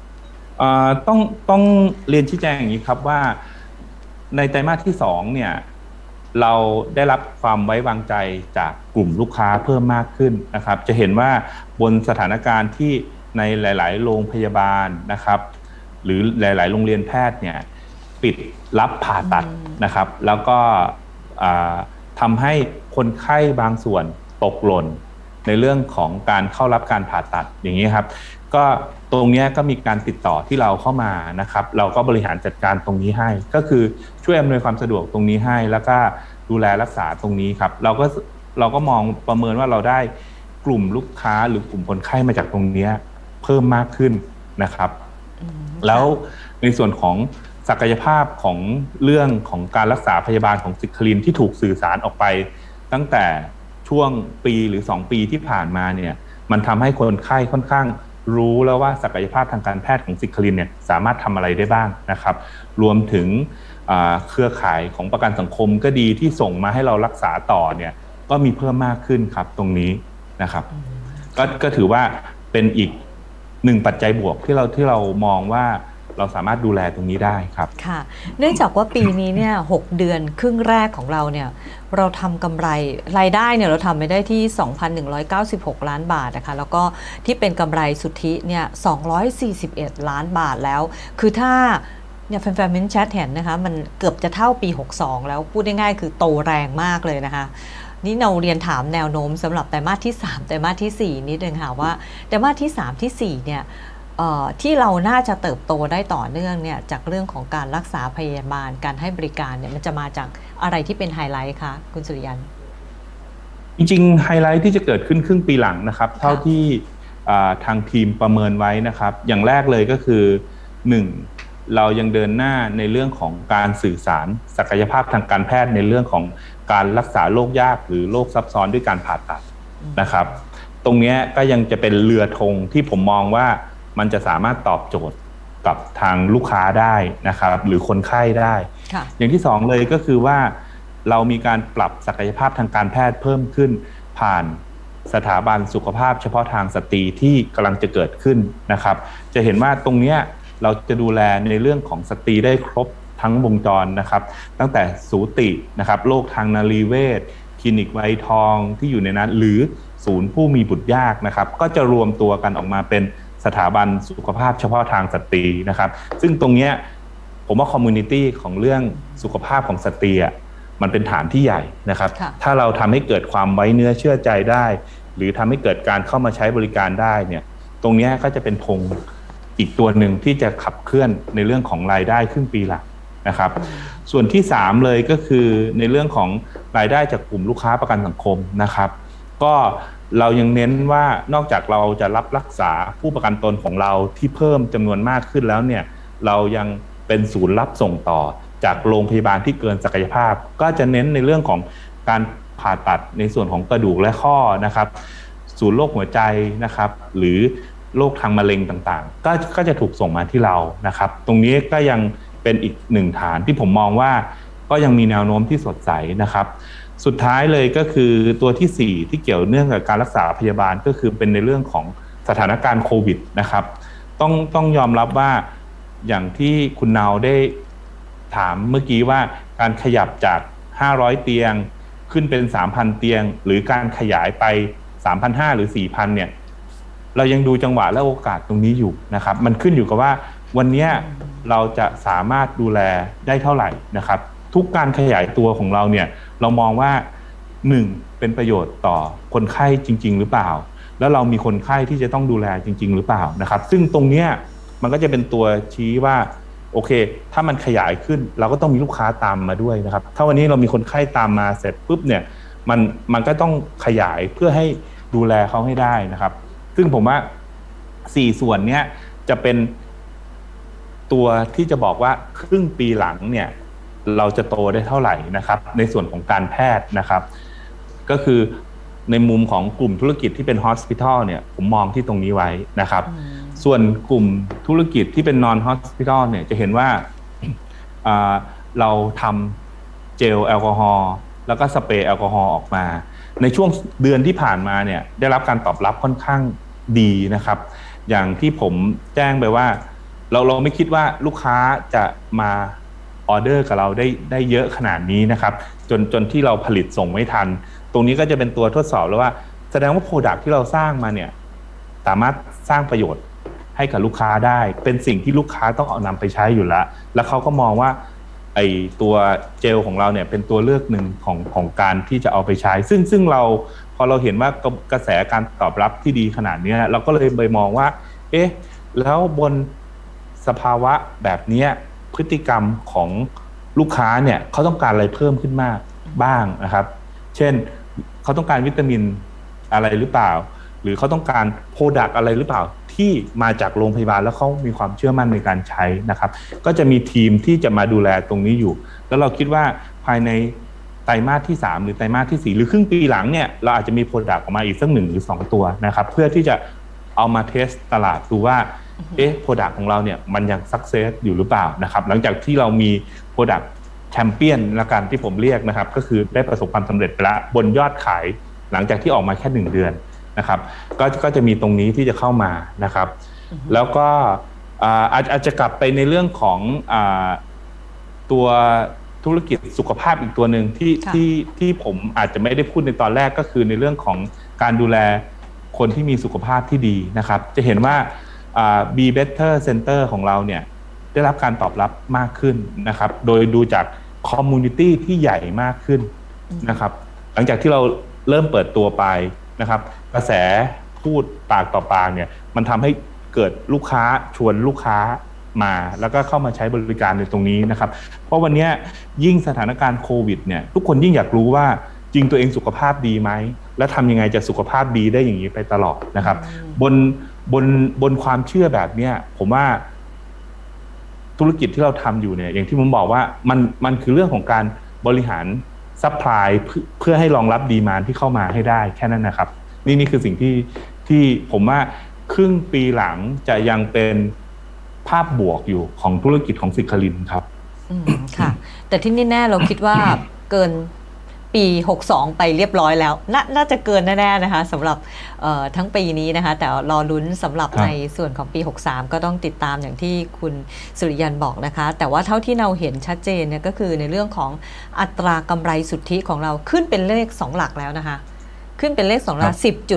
ต้องเรียนชี้แจงอย่างนี้ครับว่าในไตรมาสที่2เนี่ยเราได้รับความไว้วางใจจากกลุ่มลูกค้าเพิ่มมากขึ้นนะครับจะเห็นว่าบนสถานการณ์ที่ในหลายๆโรงพยาบาลนะครับหรือหลายๆโรงเรียนแพทย์เนี่ยปิดรับผ่าตัดนะครับแล้วก็ทำให้คนไข้บางส่วนตกหล่นในเรื่องของการเข้ารับการผ่าตัดอย่างนี้ครับก็ตรงนี้ก็มีการติดต่อที่เราเข้ามานะครับเราก็บริหารจัดการตรงนี้ให้ก็คือช่วยอำนวยความสะดวกตรงนี้ให้แล้วก็ดูแลรักษาตรงนี้ครับเราก็มองประเมินว่าเราได้กลุ่มลูกค้าหรือกลุ่มคนไข้มาจากตรงนี้เพิ่มมากขึ้นนะครับแล้วในส่วนของศักยภาพของเรื่องของการรักษาพยาบาลของศิครินทร์ที่ถูกสื่อสารออกไปตั้งแต่ช่วงปีหรือ2ปีที่ผ่านมาเนี่ยมันทำให้คนไข้ค่อนข้างรู้แล้วว่าศักยภาพทางการแพทย์ของศิครินทร์เนี่ยสามารถทำอะไรได้บ้างนะครับรวมถึงเครือข่ายของประกันสังคมก็ดีที่ส่งมาให้เรารักษาต่อเนี่ยก็มีเพิ่มมากขึ้นครับตรงนี้นะครับก็ถือว่าเป็นอีก1ปัจจัยบวกที่เรามองว่าเราสามารถดูแลตรงนี้ได้ครับค่ะเนื่องจากว่าปีนี้เนี่ย6เดือนครึ่งแรกของเราเนี่ยเราทำกำไรรายได้เนี่ยเราทำไปได้ที่ 2,196 ล้านบาทนะคะแล้วก็ที่เป็นกำไรสุทธิเนี่ย241 ล้านบาทแล้วคือถ้าเนี่ยแฟนๆเม้นแชทเห็นนะคะมันเกือบจะเท่าปี62แล้วพูดง่ายๆคือโตแรงมากเลยนะคะนี่เราเรียนถามแนวโน้มสำหรับไตรมาสที่3ไตรมาสที่4นิดนึงค่ะว่าไตรมาสที่3ที่4เนี่ยที่เราน่าจะเติบโตได้ต่อเนื่องเนี่ยจากเรื่องของการรักษาพยาบาลการให้บริการเนี่ยมันจะมาจากอะไรที่เป็นไฮไลท์คะคุณสุริยันจริงๆไฮไลท์ที่จะเกิดขึ้นครึ่งปีหลังนะครับเท่าที่ทางทีมประเมินไว้นะครับอย่างแรกเลยก็คือ1เรายังเดินหน้าในเรื่องของการสื่อสารศักยภาพทางการแพทย์ในเรื่องของการรักษาโรคยากหรือโรคซับซ้อนด้วยการผ่าตัดนะครับตรงนี้ก็ยังจะเป็นเรือธงที่ผมมองว่ามันจะสามารถตอบโจทย์กับทางลูกค้าได้นะครับหรือคนไข้ได้อย่างที่2เลยก็คือว่าเรามีการปรับศักยภาพทางการแพทย์เพิ่มขึ้นผ่านสถาบันสุขภาพเฉพาะทางสตรีที่กำลังจะเกิดขึ้นนะครับจะเห็นว่าตรงนี้เราจะดูแลในเรื่องของสตรีได้ครบทั้งวงจรนะครับตั้งแต่สูตินะครับโรคทางนารีเวชคลินิกไวทองที่อยู่ในนั้นหรือศูนย์ผู้มีบุตรยากนะครับก็จะรวมตัวกันออกมาเป็นสถาบันสุขภาพเฉพาะทางสตรีนะครับซึ่งตรงนี้ผมว่าคอมมูนิตี้ของเรื่องสุขภาพของสตรีมันเป็นฐานที่ใหญ่นะครับถ้าเราทำให้เกิดความไว้เนื้อเชื่อใจได้หรือทำให้เกิดการเข้ามาใช้บริการได้เนี่ยตรงนี้ก็จะเป็นธงอีกตัวหนึ่งที่จะขับเคลื่อนในเรื่องของรายได้ครึ่งปีหลังนะครับส่วนที่3เลยก็คือในเรื่องของรายได้จากกลุ่มลูกค้าประกันสังคมนะครับก็เรายังเน้นว่านอกจากเราจะรับรักษาผู้ประกันตนของเราที่เพิ่มจำนวนมากขึ้นแล้วเนี่ยเรายังเป็นศูนย์รับส่งต่อจากโรงพยาบาลที่เกินศักยภาพก็จะเน้นในเรื่องของการผ่าตัดในส่วนของกระดูกและข้อนะครับศูนย์โรคหัวใจนะครับหรือโรคทางมะเร็งต่างๆก็จะถูกส่งมาที่เรานะครับตรงนี้ก็ยังเป็นอีกหนึ่งฐานที่ผมมองว่าก็ยังมีแนวโน้มที่สดใสนะครับสุดท้ายเลยก็คือตัวที่4ที่เกี่ยวเนื่องกับการรักษาพยาบาลก็คือเป็นในเรื่องของสถานการณ์โควิดนะครับต้องยอมรับว่าอย่างที่คุณนาวได้ถามเมื่อกี้ว่าการขยับจาก500เตียงขึ้นเป็น 3,000 เตียงหรือการขยายไป 3,500 หรือ 4,000 เนี่ยเรายังดูจังหวะและโอกาสตรงนี้อยู่นะครับมันขึ้นอยู่กับว่าวันนี้เราจะสามารถดูแลได้เท่าไหร่นะครับทุกการขยายตัวของเราเนี่ยเรามองว่า1เป็นประโยชน์ต่อคนไข้จริงๆหรือเปล่าแล้วเรามีคนไข้ที่จะต้องดูแลจริงๆหรือเปล่านะครับซึ่งตรงเนี้ยมันก็จะเป็นตัวชี้ว่าโอเคถ้ามันขยายขึ้นเราก็ต้องมีลูกค้าตามมาด้วยนะครับถ้าวันนี้เรามีคนไข้ตามมาเสร็จปุ๊บเนี่ยมันก็ต้องขยายเพื่อให้ดูแลเขาให้ได้นะครับซึ่งผมว่า4ส่วนเนี้ยจะเป็นตัวที่จะบอกว่าครึ่งปีหลังเนี่ยเราจะโตได้เท่าไหร่นะครับในส่วนของการแพทย์นะครับก็คือในมุมของกลุ่มธุรกิจที่เป็น Hospital เนี่ยผมมองที่ตรงนี้ไว้นะครับส่วนกลุ่มธุรกิจที่เป็น Non Hospital เนี่ยจะเห็นว่าเราทำเจลแอลกอฮอล์แล้วก็สเปรย์แอลกอฮอล์ออกมาในช่วงเดือนที่ผ่านมาเนี่ยได้รับการตอบรับค่อนข้างดีนะครับอย่างที่ผมแจ้งไปว่าเราไม่คิดว่าลูกค้าจะมาออเดอร์กับเราได้เยอะขนาดนี้นะครับจนที่เราผลิตส่งไม่ทันตรงนี้ก็จะเป็นตัวทดสอบแล้วว่าแสดงว่า Product ที่เราสร้างมาเนี่ยสามารถสร้างประโยชน์ให้กับลูกค้าได้เป็นสิ่งที่ลูกค้าต้องเอานำไปใช้อยู่แล้วเขาก็มองว่าไอตัวเจลของเราเนี่ยเป็นตัวเลือกหนึ่งของการที่จะเอาไปใช้ซึ่งเราพอเราเห็นว่ากระแสการตอบรับที่ดีขนาดนี้เราก็เลยไปมองว่าเอ๊ะแล้วบนสภาวะแบบนี้พฤติกรรมของลูกค้าเนี่ยเขาต้องการอะไรเพิ่มขึ้นมากบ้างนะครับเช่นเขาต้องการวิตามินอะไรหรือเปล่าหรือเขาต้องการโปรดักต์อะไรหรือเปล่าที่มาจากโรงพยาบาลแล้วเขามีความเชื่อมั่นในการใช้นะครับก็จะมีทีมที่จะมาดูแลตรงนี้อยู่แล้วเราคิดว่าภายในไตรมาสที่3หรือไตรมาสที่4หรือครึ่งปีหลังเนี่ยเราอาจจะมีโปรดักต์ออกมาอีกสัก1หรือ2ตัวนะครับเพื่อที่จะเอามาเทสตลาดดูว่าโปรดักต์ของเราเนี่ยมันยังซักเซสอยู่หรือเปล่านะครับหลังจากที่เรามีโปรดักต์แชมเปี้ยนละกันที่ผมเรียกนะครับก็คือได้ประสบความสำเร็จไปแล้วบนยอดขายหลังจากที่ออกมาแค่1เดือนนะครับก็จะมีตรงนี้ที่จะเข้ามานะครับแล้วก็อาจจะกลับไปในเรื่องของตัวธุรกิจสุขภาพอีกตัวหนึ่งที่ผมอาจจะไม่ได้พูดในตอนแรกก็คือในเรื่องของการดูแลคนที่มีสุขภาพที่ดีนะครับจะเห็นว่าBe Better Center ของเราเนี่ยได้รับการตอบรับมากขึ้นนะครับโดยดูจากคอมมูนิตี้ที่ใหญ่มากขึ้นนะครับหลังจากที่เราเริ่มเปิดตัวไปนะครับกระแสพูดปากต่อปากเนี่ยมันทำให้เกิดลูกค้าชวนลูกค้ามาแล้วก็เข้ามาใช้บริการในตรงนี้นะครับเพราะวันนี้ยิ่งสถานการณ์โควิดเนี่ยทุกคนยิ่งอยากรู้ว่าจริงตัวเองสุขภาพดีไหมและทำยังไงจะสุขภาพดีได้อย่างนี้ไปตลอดนะครับบนความเชื่อแบบเนี้ยผมว่าธุรกิจที่เราทำอยู่เนี่ยอย่างที่ผมบอกว่ามันคือเรื่องของการบริหารซัพพลายเพื่อให้รองรับดีมานด์ที่เข้ามาให้ได้แค่นั้นนะครับนี่คือสิ่งที่ผมว่าครึ่งปีหลังจะยังเป็นภาพบวกอยู่ของธุรกิจของสิคลินครับค่ะแต่ที่นี่แน่เราคิดว่าเกินปี62ไปเรียบร้อยแล้วน่าจะเกินแน่ๆนะคะสำหรับทั้งปีนี้นะคะแต่รอลุ้นสำหรับในส่วนของปี63ก็ต้องติดตามอย่างที่คุณสุริยันบอกนะคะแต่ว่าเท่าที่เราเห็นชัดเจนเนี่ยก็คือในเรื่องของอัตรากำไรสุทธิของเราขึ้นเป็นเลข2หลักแล้วนะคะขึ้นเป็นเลข2หลัก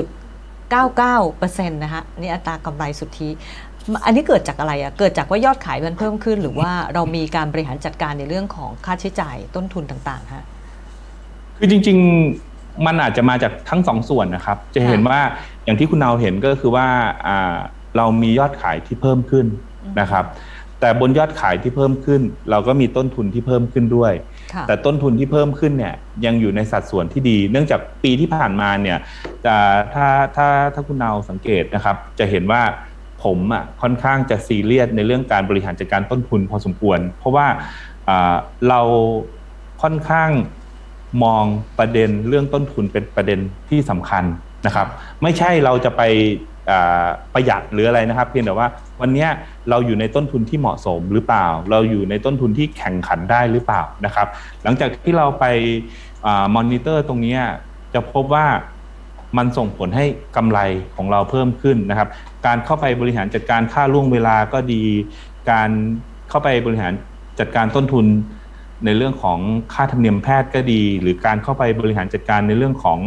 10.99% นะคะนี่อัตรากำไรสุทธิอันนี้เกิดจากอะไรเกิดจากว่ายอดขายมันเพิ่มขึ้นหรือว่าเรามีการบริหารจัดการในเรื่องของค่าใช้จ่ายต้นทุนต่างๆคะคือจริงๆมันอาจจะมาจากทั้งสองส่วนนะครับจะเห็นว่าอย่างที่คุณนาวเห็นก็คือว่าเรามียอดขายที่เพิ่มขึ้นนะครับแต่บนยอดขายที่เพิ่มขึ้นเราก็มีต้นทุนที่เพิ่มขึ้นด้วยแต่ต้นทุนที่เพิ่มขึ้นเนี่ยยังอยู่ในสัดส่วนที่ดีเนื่องจากปีที่ผ่านมาเนี่ยถ้าคุณนาวสังเกตนะครับจะเห็นว่าผมค่อนข้างจะซีเรียสในเรื่องการบริหารจัดการต้นทุนพอสมควรเพราะว่าเราค่อนข้างมองประเด็นเรื่องต้นทุนเป็นประเด็นที่สำคัญนะครับไม่ใช่เราจะไปประหยัดหรืออะไรนะครับเพียงแต่ว่าวันนี้เราอยู่ในต้นทุนที่เหมาะสมหรือเปล่าเราอยู่ในต้นทุนที่แข่งขันได้หรือเปล่านะครับหลังจากที่เราไปมอนิเตอร์ตรงนี้จะพบว่ามันส่งผลให้กำไรของเราเพิ่มขึ้นนะครับการเข้าไปบริหารจัดการค่าล่วงเวลาก็ดีการเข้าไปบริหารจัดการต้นทุนในเรื่องของค่าธรรมเนียมแพทย์ก็ดีหรือการเข้าไปบริหารจัดการในเรื่องของ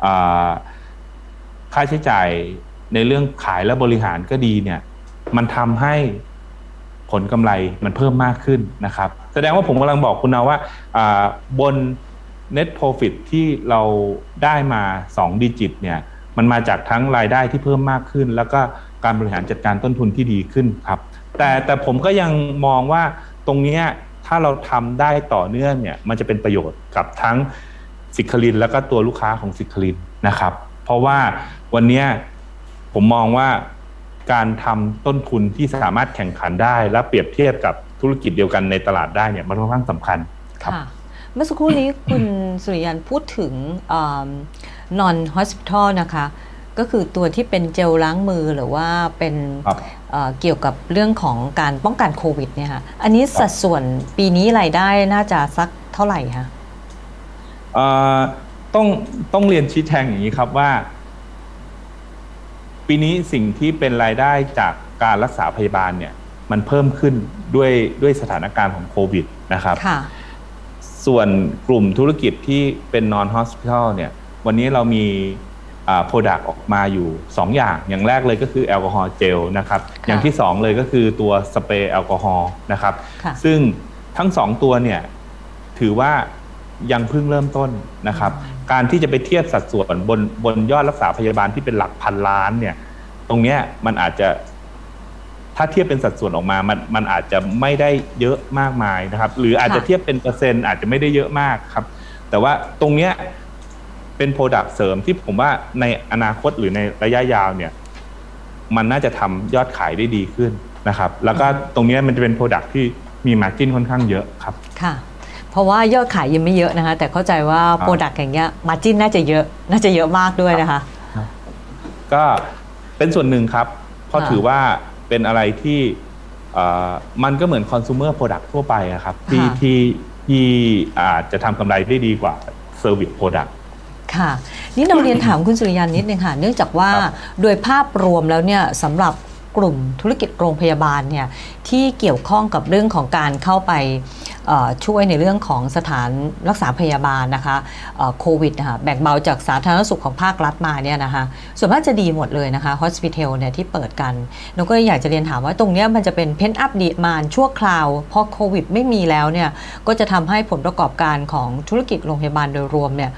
ค่าใช้จ่ายในเรื่องขายและบริหารก็ดีเนี่ยมันทำให้ผลกำไรมันเพิ่มมากขึ้นนะครับแสดงว่าผมกำลังบอกคุณนะว่าบน net profit ที่เราได้มา2ดิจิตเนี่ยมันมาจากทั้งรายได้ที่เพิ่มมากขึ้นแล้วก็การบริหารจัดการต้นทุนที่ดีขึ้นครับแต่ผมก็ยังมองว่าตรงนี้ถ้าเราทำได้ต่อเนื่องเนี่ยมันจะเป็นประโยชน์กับทั้งสิคลินแล้วก็ตัวลูกค้าของสิคลินนะครับเพราะว่าวันนี้ผมมองว่าการทำต้นทุนที่สามารถแข่งขันได้และเปรียบเทียบกับธุรกิจเดียวกันในตลาดได้เนี่ยมันค่อนข้างสำคัญครับเมื่อสักครู่นี้คุณสุริยันพูดถึงnon hospital นะคะก็คือตัวที่เป็นเจลล้างมือหรือว่าเป็นเกี่ยวกับเรื่องของการป้องกันโควิดเนี่ยค่ะอันนี้สัดส่วนปีนี้รายได้น่าจะสักเท่าไหร่คะต้องเรียนชี้แจงอย่างนี้ครับว่าปีนี้สิ่งที่เป็นรายได้จากการรักษาพยาบาลเนี่ยมันเพิ่มขึ้นด้วยสถานการณ์ของโควิดนะครับส่วนกลุ่มธุรกิจที่เป็น non hospital เนี่ยวันนี้เรามีproduct ออกมาอยู่2อย่างแรกเลยก็คือแอลกอฮอล์เจลนะครับอย่างที่2เลยก็คือตัวสเปรย์แอลกอฮอล์นะครับซึ่งทั้ง2ตัวเนี่ยถือว่ายังเพิ่งเริ่มต้นนะครับการที่จะไปเทียบสัดส่วนบนยอดรักษาพยาบาลที่เป็นหลักพันล้านเนี่ยตรงเนี้ยมันอาจจะถ้าเทียบเป็นสัดส่วนออกมามันอาจจะไม่ได้เยอะมากมายนะครับหรืออาจจะเทียบเป็นเปอร์เซ็นต์อาจจะไม่ได้เยอะมากครับแต่ว่าตรงเนี้ยเป็น product เสริมที่ผมว่าในอนาคตหรือในระยะยาวเนี่ยมันน่าจะทำยอดขายได้ดีขึ้นนะครับแล้วก็ตรงนี้มันจะเป็น product ที่มี margin ค่อนข้างเยอะครับค่ะเพราะว่ายอดขายยังไม่เยอะนะคะแต่เข้าใจว่า product อย่างเงี้ย margin น่าจะเยอะมากด้วยนะคะก็เป็นส่วนหนึ่งครับเพราะถือว่าเป็นอะไรที่มันก็เหมือน consumer product ทั่วไปครับที่อาจจะทำกำไรได้ดีกว่า service product ค่ะนี่เราเรียนถามคุณสุริยันนิดนึงค่ะเนื่องจากว่าโดยภาพรวมแล้วเนี่ยสำหรับกลุ่มธุรกิจโรงพยาบาลเนี่ยที่เกี่ยวข้องกับเรื่องของการเข้าไปช่วยในเรื่องของสถานรักษาพยาบาลนะคะโควิดนะคะแบ่งเบาจากสาธารณสุขของภาครัฐมาเนี่ยนะคะส่วนมากจะดีหมดเลยนะคะ hospital เนี่ยที่เปิดกันเราก็อยากจะเรียนถามว่าตรงนี้มันจะเป็น pent up demand ชั่วคราวพอโควิดไม่มีแล้วเนี่ยก็จะทำให้ผลประกอบการของธุรกิจโรงพยาบาลโดยรวมเนี่ย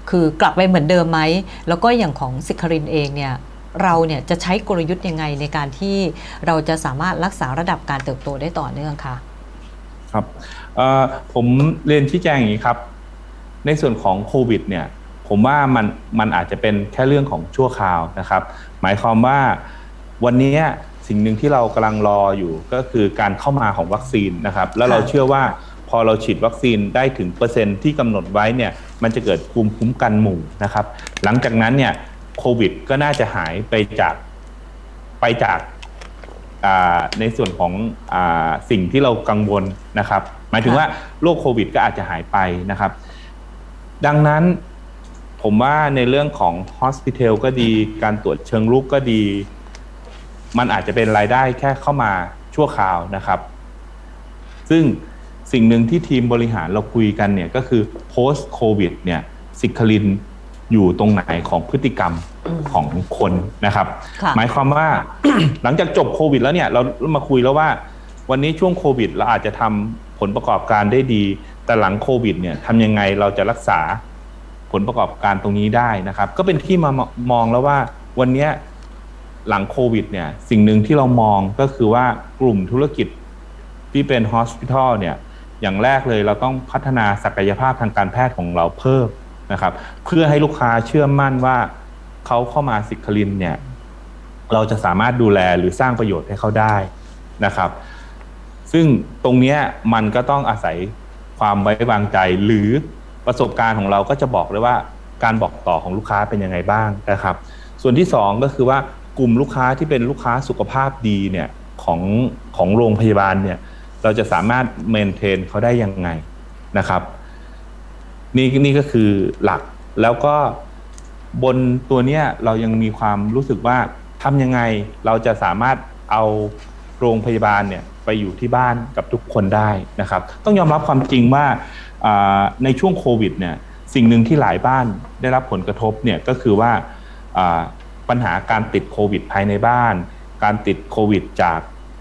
คือกลับไปเหมือนเดิมไหมแล้วก็อย่างของสิครินเองเนี่ยเราเนี่ยจะใช้กลยุทธ์ยังไงในการที่เราจะสามารถรักษาระดับการเติบโตได้ต่อเนื่องคะครับผมเรียนชี้แจงอย่างนี้ครับในส่วนของโควิดเนี่ยผมว่ามันอาจจะเป็นแค่เรื่องของชั่วคราวนะครับหมายความว่าวันนี้สิ่งหนึ่งที่เรากำลังรออยู่ก็คือการเข้ามาของวัคซีนนะครับแล้วเราเชื่อว่าพอเราฉีดวัคซีนได้ถึงเปอร์เซ็นต์ที่กำหนดไว้เนี่ยมันจะเกิดภูมิคุ้มกันหมู่นะครับหลังจากนั้นเนี่ยโควิดก็น่าจะหายไปจากในส่วนของสิ่งที่เรากังวลนะครับหมายถึงว่าโรคโควิดก็อาจจะหายไปนะครับดังนั้นผมว่าในเรื่องของ Hospital ก็ดีการตรวจเชิงรุกก็ดีมันอาจจะเป็นรายได้แค่เข้ามาชั่วคราวนะครับซึ่งสิ่งหนึ่งที่ทีมบริหารเราคุยกันเนี่ยก็คือ post covid เนี่ยซิคลินอยู่ตรงไหนของพฤติกรรมของคนนะครับหมายความว่า หลังจากจบโควิดแล้วเนี่ยเรามาคุยแล้วว่าวันนี้ช่วงโควิดเราอาจจะทำผลประกอบการได้ดีแต่หลังโควิดเนี่ยทำยังไงเราจะรักษาผลประกอบการตรงนี้ได้นะครับก็เป็นที่มองแล้วว่าวันนี้หลังโควิดเนี่ยสิ่งหนึ่งที่เรามองก็คือว่ากลุ่มธุรกิจที่เป็น Hospital เนี่ยอย่างแรกเลยเราต้องพัฒนาศักยภาพทางการแพทย์ของเราเพิ่มนะครับเพื่อให้ลูกค้าเชื่อมั่นว่าเขาเข้ามาสิคลินเนี่ยเราจะสามารถดูแลหรือสร้างประโยชน์ให้เขาได้นะครับซึ่งตรงนี้มันก็ต้องอาศัยความไว้วางใจหรือประสบการณ์ของเราก็จะบอกเลยว่าการบอกต่อของลูกค้าเป็นยังไงบ้างนะครับส่วนที่สองก็คือว่ากลุ่มลูกค้าที่เป็นลูกค้าสุขภาพดีเนี่ยของโรงพยาบาลเนี่ยเราจะสามารถเมนเทนเขาได้ยังไงนะครับนี่ก็คือหลักแล้วก็บนตัวเนี้ยเรายังมีความรู้สึกว่าทำยังไงเราจะสามารถเอาโรงพยาบาลเนี่ยไปอยู่ที่บ้านกับทุกคนได้นะครับต้องยอมรับความจริงว่าในช่วงโควิดเนี่ยสิ่งหนึ่งที่หลายบ้านได้รับผลกระทบเนี่ยก็คือว่าปัญหาการติดโควิดภายในบ้านการติดโควิดจาก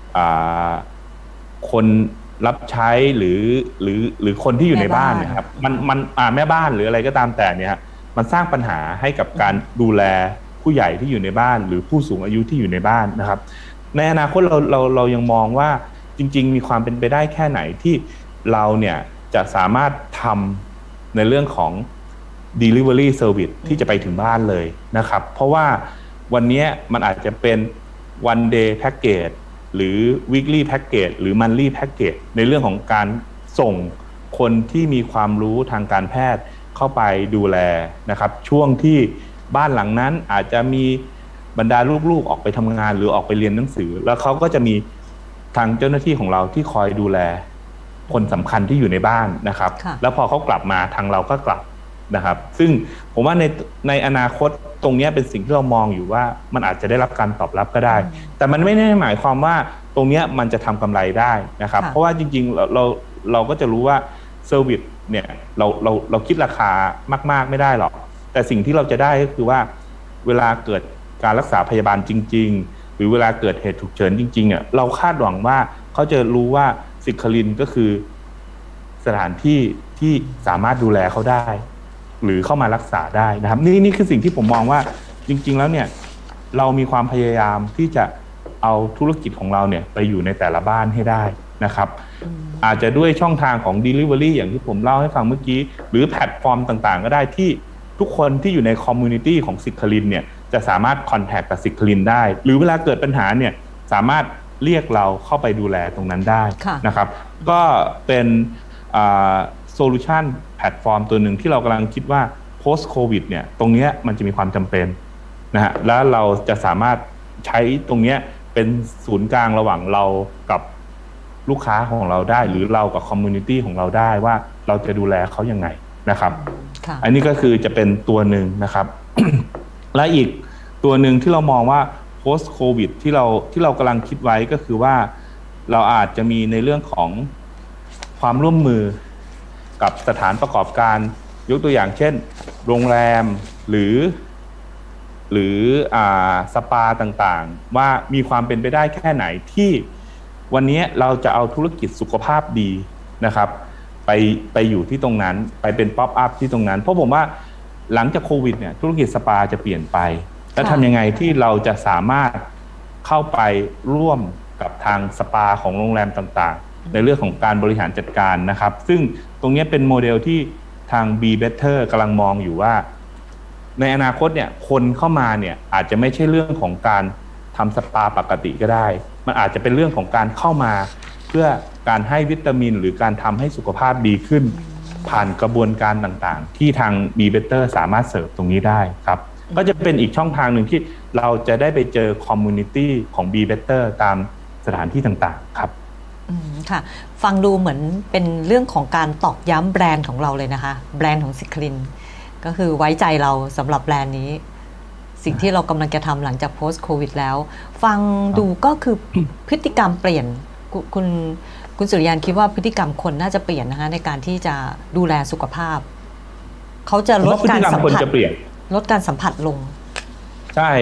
คนรับใช้หรือคนที่อยู่ในบ้านนะครับมันแม่บ้านหรืออะไรก็ตามแต่เนี่ยมันสร้างปัญหาให้กับการดูแลผู้ใหญ่ที่อยู่ในบ้านหรือผู้สูงอายุที่อยู่ในบ้านนะครับในอนาคตเรายังมองว่าจริงๆมีความเป็นไปได้แค่ไหนที่เราเนี่ยจะสามารถทำในเรื่องของ delivery service ที่จะไปถึงบ้านเลยนะครับเพราะว่าวันนี้มันอาจจะเป็น one day package หรือ weekly package หรือ monthly package ในเรื่องของการส่งคนที่มีความรู้ทางการแพทย์เข้าไปดูแลนะครับช่วงที่บ้านหลังนั้นอาจจะมีบรรดาลูกๆออกไปทำงานหรือออกไปเรียนหนังสือแล้วเขาก็จะมีทางเจ้าหน้าที่ของเราที่คอยดูแลคนสำคัญที่อยู่ในบ้านนะครับแล้วพอเขากลับมาทางเราก็กลับนะครับซึ่งผมว่าในอนาคตตรงนี้เป็นสิ่งที่เรามองอยู่ว่ามันอาจจะได้รับการตอบรับก็ได้แต่มันไม่ได้หมายความว่าตรงนี้มันจะทำกำไรได้นะครับเพราะว่าจริงๆเราก็จะรู้ว่าเซอร์วิสเนี่ยเราคิดราคามากๆไม่ได้หรอกแต่สิ่งที่เราจะได้ก็คือว่าเวลาเกิดการรักษาพยาบาลจริงๆหรือเวลาเกิดเหตุฉุกเฉินจริงๆเราคาดหวังว่าเขาจะรู้ว่าสิคลินก็คือสถานที่ที่สามารถดูแลเขาได้หรือเข้ามารักษาได้นะครับนี่คือสิ่งที่ผมมองว่าจริงๆแล้วเนี่ยเรามีความพยายามที่จะเอาธุรกิจของเราเนี่ยไปอยู่ในแต่ละบ้านให้ได้นะครับอาจจะด้วยช่องทางของ Delivery อย่างที่ผมเล่าให้ฟังเมื่อกี้หรือแพลตฟอร์มต่างๆก็ได้ที่ทุกคนที่อยู่ในคอมมูนิตี้ของสิคลินเนี่ยจะสามารถคอนแทคกับสิคลินได้หรือเวลาเกิดปัญหาเนี่ยสามารถเรียกเราเข้าไปดูแลตรงนั้นได้นะครับก็เป็นโซลูชันแพลตฟอร์มตัวหนึ่งที่เรากำลังคิดว่า post covid เนี่ยตรงนี้มันจะมีความจำเป็นนะฮะแล้วเราจะสามารถใช้ตรงนี้เป็นศูนย์กลางระหว่างเรากับลูกค้าของเราได้หรือเรากับคอมมูนิตี้ของเราได้ว่าเราจะดูแลเขายังไงนะครับอันนี้ก็คือจะเป็นตัวหนึ่งนะครับ และอีกตัวหนึ่งที่เรามองว่า post covid ที่เรากำลังคิดไว้ก็คือว่าเราอาจจะมีในเรื่องของความร่วมมือกับสถานประกอบการยกตัวอย่างเช่นโรงแรมหรือสปาต่างๆว่ามีความเป็นไปได้แค่ไหนที่วันนี้เราจะเอาธุรกิจสุขภาพดีนะครับไปอยู่ที่ตรงนั้นไปเป็นป๊อปอัพที่ตรงนั้นเพราะผมว่าหลังจากโควิดเนี่ยธุรกิจสปาจะเปลี่ยนไปแล้วทำยังไงที่เราจะสามารถเข้าไปร่วมกับทางสปาของโรงแรมต่างๆในเรื่องของการบริหารจัดการนะครับซึ่งตรงนี้เป็นโมเดลที่ทาง Be Better กำลังมองอยู่ว่าในอนาคตเนี่ยคนเข้ามาเนี่ยอาจจะไม่ใช่เรื่องของการทำสปาปกติก็ได้มันอาจจะเป็นเรื่องของการเข้ามาเพื่อการให้วิตามินหรือการทำให้สุขภาพดีขึ้นผ่านกระบวนการต่างๆที่ทาง Be Better สามารถเสิร์ฟตรงนี้ได้ครับก็จะเป็นอีกช่องทางหนึ่งที่เราจะได้ไปเจอคอมมูนิตี้ของ Be Better ตามสถานที่ต่างๆครับค่ะฟังดูเหมือนเป็นเรื่องของการตอกย้ำแบรนด์ของเราเลยนะคะแบรนด์ของซิคลินก็คือไว้ใจเราสำหรับแบรนด์นี้สิ่งที่เรากำลังจะทำหลังจาก post covid แล้วฟังดูก็คือพฤติกรรมเปลี่ยนคุณสุริยันคิดว่าพฤติกรรมคนน่าจะเปลี่ยนนะคะในการที่จะดูแลสุขภาพเขาจะลดการสัมผัสลดการสัมผัสลงใช่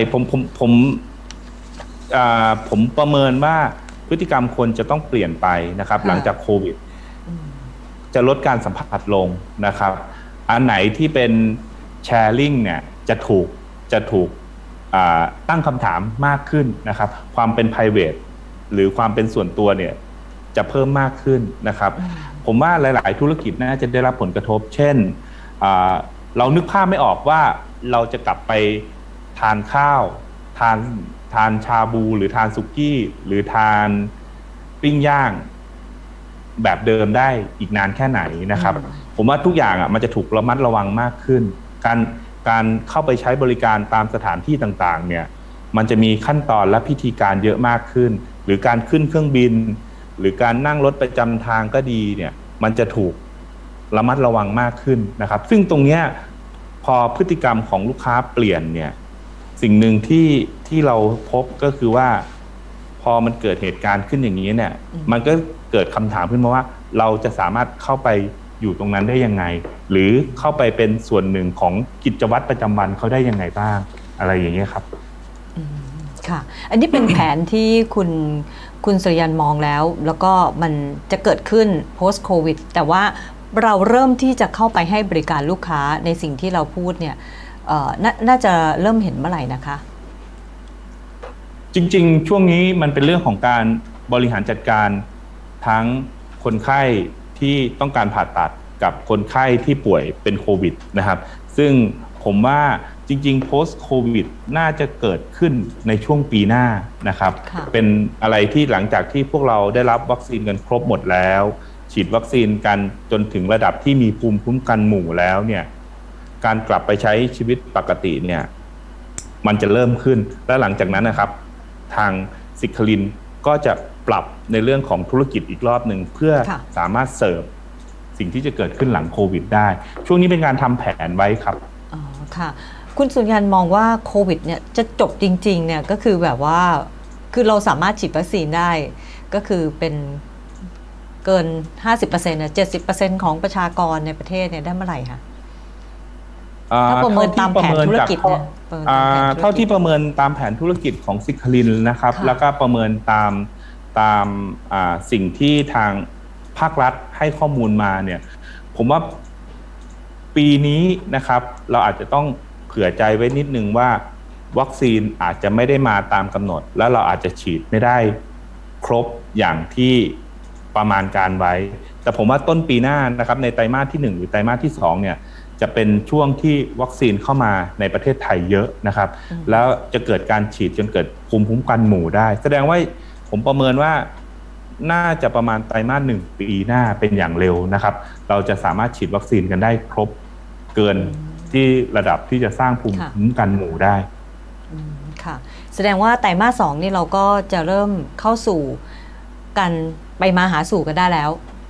ผมประเมินว่าพฤติกรรมคนจะต้องเปลี่ยนไปนะครับหลังจากโควิดจะลดการสัมผัสลงนะครับอันไหนที่เป็นแชร์ลิงเนี่ยจะถูกตั้งคำถามมากขึ้นนะครับความเป็น private หรือความเป็นส่วนตัวเนี่ยจะเพิ่มมากขึ้นนะครับผมว่าหลายๆธุรกิจน่าจะได้รับผลกระทบเช่นเรานึกภาพไม่ออกว่าเราจะกลับไปทานข้าวทานชาบูหรือทานสุกี้หรือทานปิ้งย่างแบบเดิมได้อีกนานแค่ไหนนะครับผมว่าทุกอย่างมันจะถูกระมัดระวังมากขึ้นการเข้าไปใช้บริการตามสถานที่ต่างๆเนี่ยมันจะมีขั้นตอนและพิธีการเยอะมากขึ้นหรือการขึ้นเครื่องบินหรือการนั่งรถประจำทางก็ดีเนี่ยมันจะถูกระมัดระวังมากขึ้นนะครับซึ่งตรงเนี้ยพอพฤติกรรมของลูกค้าเปลี่ยนเนี่ยสิ่งหนึ่งที่เราพบก็คือว่าพอมันเกิดเหตุการณ์ขึ้นอย่างนี้เนี่ยมันก็เกิดคำถามขึ้นมาว่าเราจะสามารถเข้าไปอยู่ตรงนั้นได้ยังไงหรือเข้าไปเป็นส่วนหนึ่งของกิจวัตรประจำวันเขาได้ยังไงบ้างอะไรอย่างเงี้ยครับค่ะอันนี้เป็นแผนที่คุณสุริยันมองแล้วก็มันจะเกิดขึ้น post covid แต่ว่าเราเริ่มที่จะเข้าไปให้บริการลูกค้าในสิ่งที่เราพูดเนี่ยน่าจะเริ่มเห็นเมื่อไหร่นะคะจริงๆช่วงนี้มันเป็นเรื่องของการบริหารจัดการทั้งคนไข้ที่ต้องการผ่าตัดกับคนไข้ที่ป่วยเป็นโควิดนะครับซึ่งผมว่าจริงๆ post covid น่าจะเกิดขึ้นในช่วงปีหน้านะครับเป็นอะไรที่หลังจากที่พวกเราได้รับวัคซีนกันครบหมดแล้วฉีดวัคซีนกันจนถึงระดับที่มีภูมิคุ้มกันหมู่แล้วเนี่ยการกลับไปใช้ชีวิตปกติเนี่ยมันจะเริ่มขึ้นและหลังจากนั้นนะครับทางซิคลินก็จะปรับในเรื่องของธุรกิจอีกรอบหนึ่งเพื่อสามารถเสิร์ฟสิ่งที่จะเกิดขึ้นหลังโควิดได้ช่วงนี้เป็นการทำแผนไว้ครับอ๋อค่ะคุณสุริยันมองว่าโควิดเนี่ยจะจบจริงๆเนี่ยก็คือแบบว่าคือเราสามารถฉีดวัคซีนได้ก็คือเป็นเกิน 50% เนี่ย 70% ของประชากรในประเทศเนี่ยได้เมื่อไหร่คะถ้าประเมินตามแผนธุรกิจเนี่ยเท่าที่ประเมินตามแผนธุรกิจของซิคลินนะครับแล้วก็ประเมินตามสิ่งที่ทางภาครัฐให้ข้อมูลมาเนี่ยผมว่าปีนี้นะครับเราอาจจะต้องเผื่อใจไว้นิดนึงว่าวัคซีนอาจจะไม่ได้มาตามกำหนดแล้วเราอาจจะฉีดไม่ได้ครบอย่างที่ประมาณการไว้แต่ผมว่าต้นปีหน้านะครับในไตรมาสที่1หรือไตรมาสที่2เนี่ยจะเป็นช่วงที่วัคซีนเข้ามาในประเทศไทยเยอะนะครับแล้วจะเกิดการฉีดจนเกิดภูมิคุ้มกันหมู่ได้แสดงว่าผมประเมินว่าน่าจะประมาณไตรมาส1ปีหน้าเป็นอย่างเร็วนะครับเราจะสามารถฉีดวัคซีนกันได้ครบเกินที่ระดับที่จะสร้างภูมิคุ้มกันหมู่ได้ค่ะแสดงว่าไตรมาส2นี่เราก็จะเริ่มเข้าสู่กันไปมาหาสู่กันได้แล้ว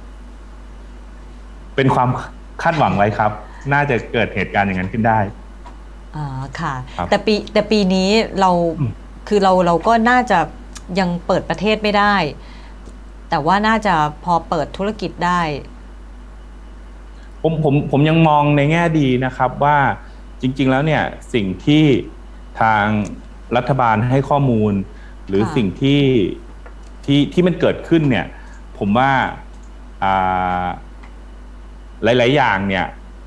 เป็นความคาดหวังไว้ครับน่าจะเกิดเหตุการณ์อย่างนั้นขึ้นได้ค่ะแต่ปีนี้เราคือเราก็น่าจะยังเปิดประเทศไม่ได้แต่ว่าน่าจะพอเปิดธุรกิจได้ผมยังมองในแง่ดีนะครับว่าจริงๆแล้วเนี่ยสิ่งที่ทางรัฐบาลให้ข้อมูลหรือสิ่งที่มันเกิดขึ้นเนี่ยผมว่าหลายๆอย่างเนี่ย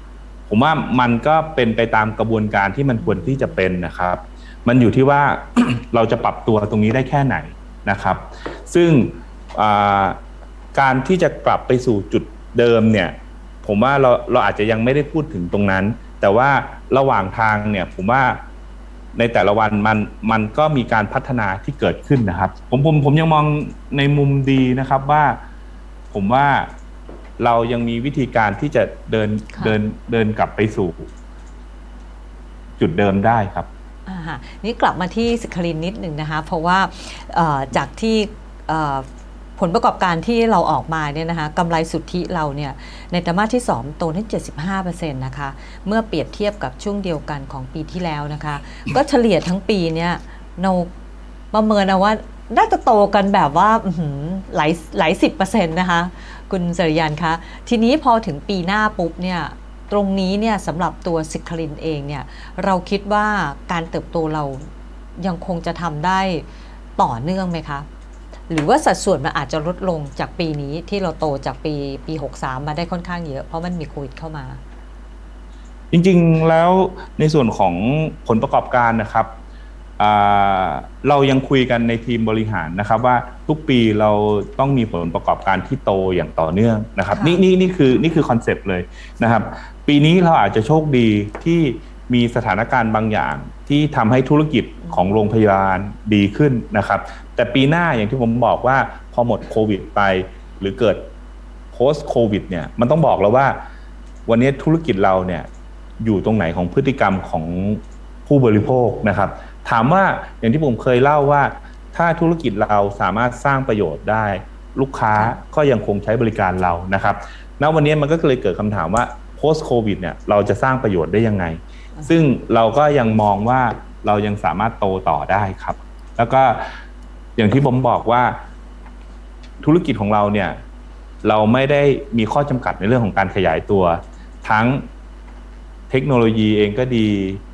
ผมว่ามันก็เป็นไปตามกระบวนการที่มันควรที่จะเป็นนะครับมันอยู่ที่ว่า เราจะปรับตัวตรงนี้ได้แค่ไหนนะครับซึ่งการที่จะกลับไปสู่จุดเดิมเนี่ยผมว่าเราอาจจะยังไม่ได้พูดถึงตรงนั้นแต่ว่าระหว่างทางเนี่ยผมว่าในแต่ละวันมันก็มีการพัฒนาที่เกิดขึ้นนะครับผมยังมองในมุมดีนะครับว่าผมว่าเรายังมีวิธีการที่จะเดินกลับไปสู่จุดเดิมได้ครับนี่กลับมาที่สิครินนิดหนึ่งนะคะเพราะว่าจากที่ผลประกอบการที่เราออกมาเนี่ยนะคะกำไรสุทธิเราเนี่ยในไตรมาสที่2โตได้ 75% นะคะเมื่อเปรียบเทียบกับช่วงเดียวกันของปีที่แล้วนะคะก็เฉลี่ยทั้งปีเนี่ยเราประเมินเอาว่าน่าจะโตกันแบบว่าหลาย10%นะคะคุณสริยันคะทีนี้พอถึงปีหน้าปุ๊บเนี่ยตรงนี้เนี่ยสำหรับตัวสิครินเองเนี่ยเราคิดว่าการเติบโตเรายังคงจะทำได้ต่อเนื่องไหมคะหรือว่าสัดส่วนมันอาจจะลดลงจากปีนี้ที่เราโตจากปี63มาได้ค่อนข้างเยอะเพราะมันมีโควิดเข้ามาจริงๆแล้วในส่วนของผลประกอบการนะครับเรายังคุยกันในทีมบริหารนะครับว่าทุกปีเราต้องมีผลประกอบการที่โตอย่างต่อเนื่องนะครับนี่คือคอนเซปต์เลยนะครับปีนี้เราอาจจะโชคดีที่มีสถานการณ์บางอย่างที่ทำให้ธุรกิจของโรงพยาบาลดีขึ้นนะครับแต่ปีหน้าอย่างที่ผมบอกว่าพอหมดโควิดไปหรือเกิด post โควิดเนี่ยมันต้องบอกแล้วว่าวันนี้ธุรกิจเราเนี่ยอยู่ตรงไหนของพฤติกรรมของผู้บริโภคนะครับถามว่าอย่างที่ผมเคยเล่าว่าถ้าธุรกิจเราสามารถสร้างประโยชน์ได้ลูกค้าก็ยังคงใช้บริการเรานะครับณวันนี้มันก็เลยเกิดคำถามว่า post covid เนี่ยเราจะสร้างประโยชน์ได้ยังไงซึ่งเราก็ยังมองว่าเรายังสามารถโตต่อได้ครับแล้วก็อย่างที่ผมบอกว่าธุรกิจของเราเนี่ยเราไม่ได้มีข้อจำกัดในเรื่องของการขยายตัวทั้งเทคโนโลยีเองก็ดี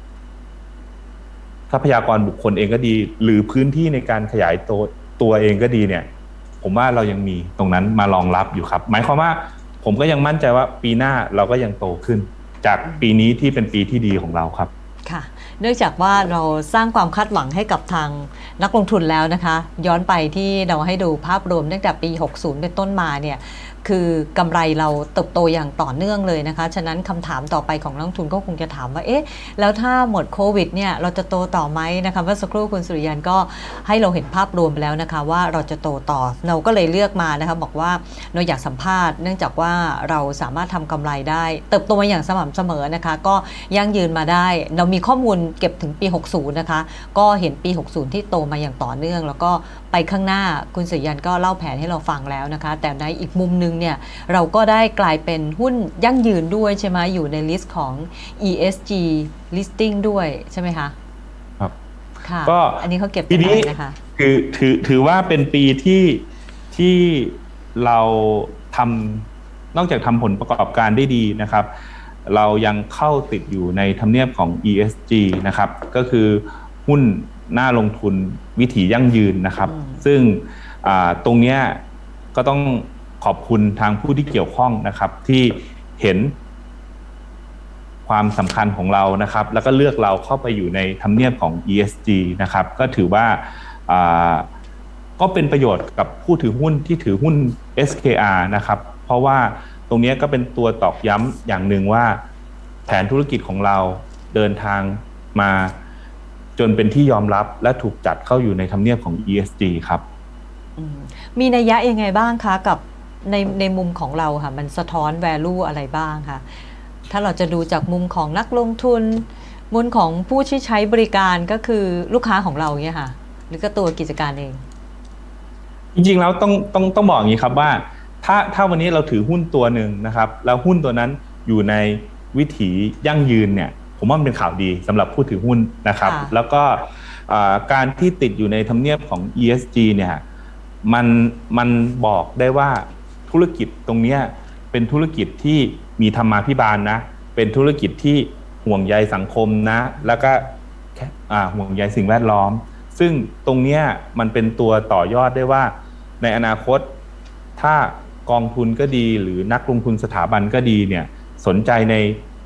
ทรัพยากรบุคคลเองก็ดีหรือพื้นที่ในการขยายตัวเองก็ดีเนี่ยผมว่าเรายังมีตรงนั้นมารองรับอยู่ครับหมายความว่าผมก็ยังมั่นใจว่าปีหน้าเราก็ยังโตขึ้นจากปีนี้ที่เป็นปีที่ดีของเราครับค่ะเนื่องจากว่าเราสร้างความคาดหวังให้กับทางนักลงทุนแล้วนะคะย้อนไปที่เราให้ดูภาพรวมตั้งแต่ปี60เป็นต้นมาเนี่ยคือกำไรเราเติบโตอย่างต่อเนื่องเลยนะคะฉะนั้นคำถามต่อไปของนักลงทุนก็คงจะถามว่าเอ๊ะแล้วถ้าหมดโควิดเนี่ยเราจะโตต่อไหมนะคะเมื่อสักครู่คุณสุริยันก็ให้เราเห็นภาพรวมไปแล้วนะคะว่าเราจะโตต่อเราก็เลยเลือกมานะคะบอกว่าเราอยากสัมภาษณ์เนื่องจากว่าเราสามารถทำกำไรได้เติบโตมาอย่างสม่ำเสมอนะคะก็ยั่งยืนมาได้เรามีข้อมูลเก็บถึงปี60นะคะก็เห็นปี60ที่โตมาอย่างต่อเนื่องแล้วก็ไปข้างหน้าคุณสุริยันก็เล่าแผนให้เราฟังแล้วนะคะแต่ในอีกมุมนึงเนี่ยเราก็ได้กลายเป็นหุ้นยั่งยืนด้วยใช่ไหมอยู่ในลิสต์ของ ESG listing ด้วยใช่ไหมคะครับค่ะก็อันนี้เขาเก็บปีนี้นะคะคือถือว่าเป็นปีที่เราทำนอกจากทำผลประกอบการได้ดีนะครับเรายังเข้าติดอยู่ในทำเนียบของ ESG นะครับก็คือหุ้นน่าลงทุนวิถียั่งยืนนะครับซึ่งตรงนี้ก็ต้องขอบคุณทางผู้ที่เกี่ยวข้องนะครับที่เห็นความสำคัญของเรานะครับแล้วก็เลือกเราเข้าไปอยู่ในทำเนียบของ ESG นะครับก็ถือว่าก็เป็นประโยชน์กับผู้ถือหุ้นที่ถือหุ้น SKR นะครับเพราะว่าตรงนี้ก็เป็นตัวตอกย้ำอย่างหนึ่งว่าแผนธุรกิจของเราเดินทางมาจนเป็นที่ยอมรับและถูกจัดเข้าอยู่ในทำเนียบของ ESG ครับมีนัยยะยังไงบ้างคะกับในมุมของเราค่ะมันสะท้อน value อะไรบ้างคะถ้าเราจะดูจากมุมของนักลงทุนมุมของผู้ที่ใช้บริการก็คือลูกค้าของเราเนี่ยค่ะหรือก็ตัวกิจการเองจริงๆแล้วต้องบอกอย่างนี้ครับว่าถ้าวันนี้เราถือหุ้นตัวหนึ่งนะครับแล้วหุ้นตัวนั้นอยู่ในวิถียั่งยืนเนี่ยผมว่ามันเป็นข่าวดีสำหรับผู้ถือหุ้นนะครับแล้วก็การที่ติดอยู่ในทำเนียบของ ESG เนี่ยมันบอกได้ว่าธุรกิจตรงนี้เป็นธุรกิจที่มีธรรมาภิบาลนะเป็นธุรกิจที่ห่วงใยสังคมนะแล้วก็ห่วงใยสิ่งแวดล้อมซึ่งตรงนี้มันเป็นตัวต่อยอดได้ว่าในอนาคตถ้ากองทุนก็ดีหรือนักลงทุนสถาบันก็ดีเนี่ยสนใจใน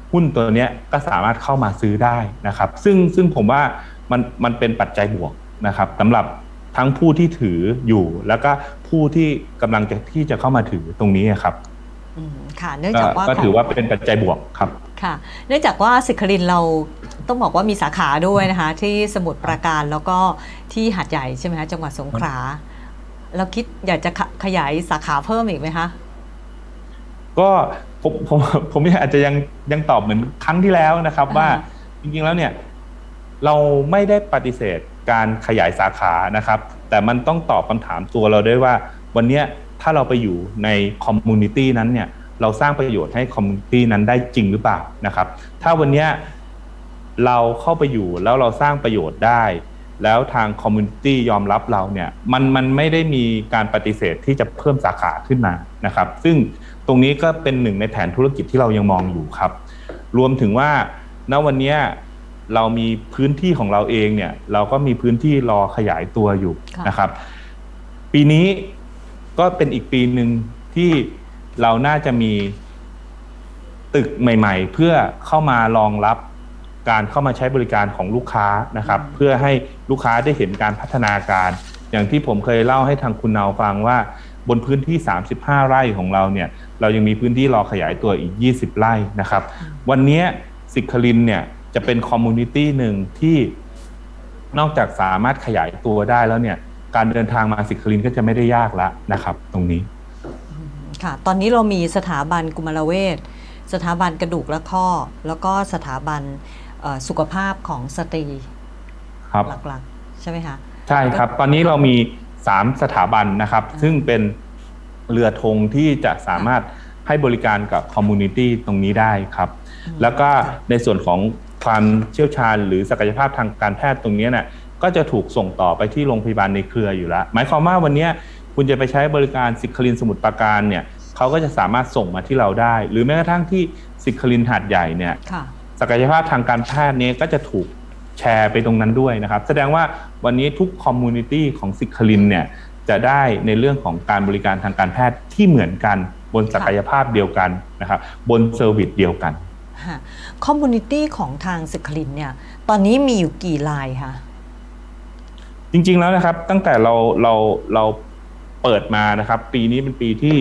หุ้นตัวเนี้ยก็สามารถเข้ามาซื้อได้นะครับซึ่งผมว่ามันเป็นปัจจัยบวกนะครับสำหรับทั้งผู้ที่ถืออยู่แล้วก็ผู้ที่กำลังที่จะเข้ามาถือตรงนี้ครับค่ะเนื่องจากว่าก็ถือว่าเป็นปัจจัยบวกครับค่ะเนื่องจากว่าสิครินเราต้องบอกว่ามีสาขาด้วยนะคะที่สมุทรปราการแล้วก็ที่หาดใหญ่ใช่ไหมคะจังหวัดสงขลาเราคิดอยากจะขยายสาขาเพิ่มอีกไหมคะก็ผมอาจจะยังตอบเหมือนครั้งที่แล้วนะครับว่าจริงๆแล้วเนี่ยเราไม่ได้ปฏิเสธการขยายสาขานะครับแต่มันต้องตอบคำถามตัวเราด้วยว่าวันนี้ถ้าเราไปอยู่ในคอมมูนิตี้นั้นเนี่ยเราสร้างประโยชน์ให้คอมมูนิตี้นั้นได้จริงหรือเปล่านะครับถ้าวันนี้เราเข้าไปอยู่แล้วเราสร้างประโยชน์ได้แล้วทางคอมมูนิตี้ยอมรับเราเนี่ยมันไม่ได้มีการปฏิเสธที่จะเพิ่มสาขาขึ้นมานะครับซึ่งตรงนี้ก็เป็นหนึ่งในแผนธุรกิจที่เรายังมองอยู่ครับรวมถึงว่าณวันนี้เรามีพื้นที่ของเราเองเนี่ยเราก็มีพื้นที่รอขยายตัวอยู่นะครับปีนี้ก็เป็นอีกปีหนึ่งที่เราน่าจะมีตึกใหม่ๆเพื่อเข้ามารองรับการเข้ามาใช้บริการของลูกค้านะครับเพื่อให้ลูกค้าได้เห็นการพัฒนาการอย่างที่ผมเคยเล่าให้ทางคุณเนาฟังว่าบนพื้นที่35ไร่ของเราเนี่ยเรายังมีพื้นที่รอขยายตัวอีก20ไร่นะครับวันนี้สิครินเนี่ยจะเป็นคอมมูนิตี้หนึ่งที่นอกจากสามารถขยายตัวได้แล้วเนี่ยการเดินทางมาสิครินก็จะไม่ได้ยากแล้วนะครับตรงนี้ค่ะตอนนี้เรามีสถาบันกุมารเวชสถาบันกระดูกและข้อแล้วก็สถาบันสุขภาพของสตรีหลักๆใช่ไหมคะใช่ครับตอนนี้เรามี3สถาบันนะครับซึ่งเป็นเรือธงที่จะสามารถให้บริการกับคอมมูนิตี้ตรงนี้ได้ครับแล้วก็ในส่วนของความเชี่ยวชาญหรือศักยภาพทางการแพทย์ตรงนี้เนี่ยก็จะถูกส่งต่อไปที่โรงพยาบาลในเครืออยู่แล้วหมายความว่าวันนี้คุณจะไปใช้บริการสิครินสมุทรปราการเนี่ยเขาก็จะสามารถส่งมาที่เราได้หรือแม้กระทั่งที่สิครินหาดใหญ่เนี่ยศักยภาพทางการแพทย์นี้ก็จะถูกแชร์ไปตรงนั้นด้วยนะครับแสดงว่าวันนี้ทุกคอมมูนิตี้ของสิครินเนี่ยจะได้ในเรื่องของการบริการทางการแพทย์ที่เหมือนกันบนศักยภาพเดียวกันนะครับบนเซอร์วิสเดียวกันคอมมูนิตี้ของทางสิครินเนี่ยตอนนี้มีอยู่กี่รายคะจริงๆแล้วนะครับตั้งแต่เราเปิดมานะครับปีนี้เป็นปีที่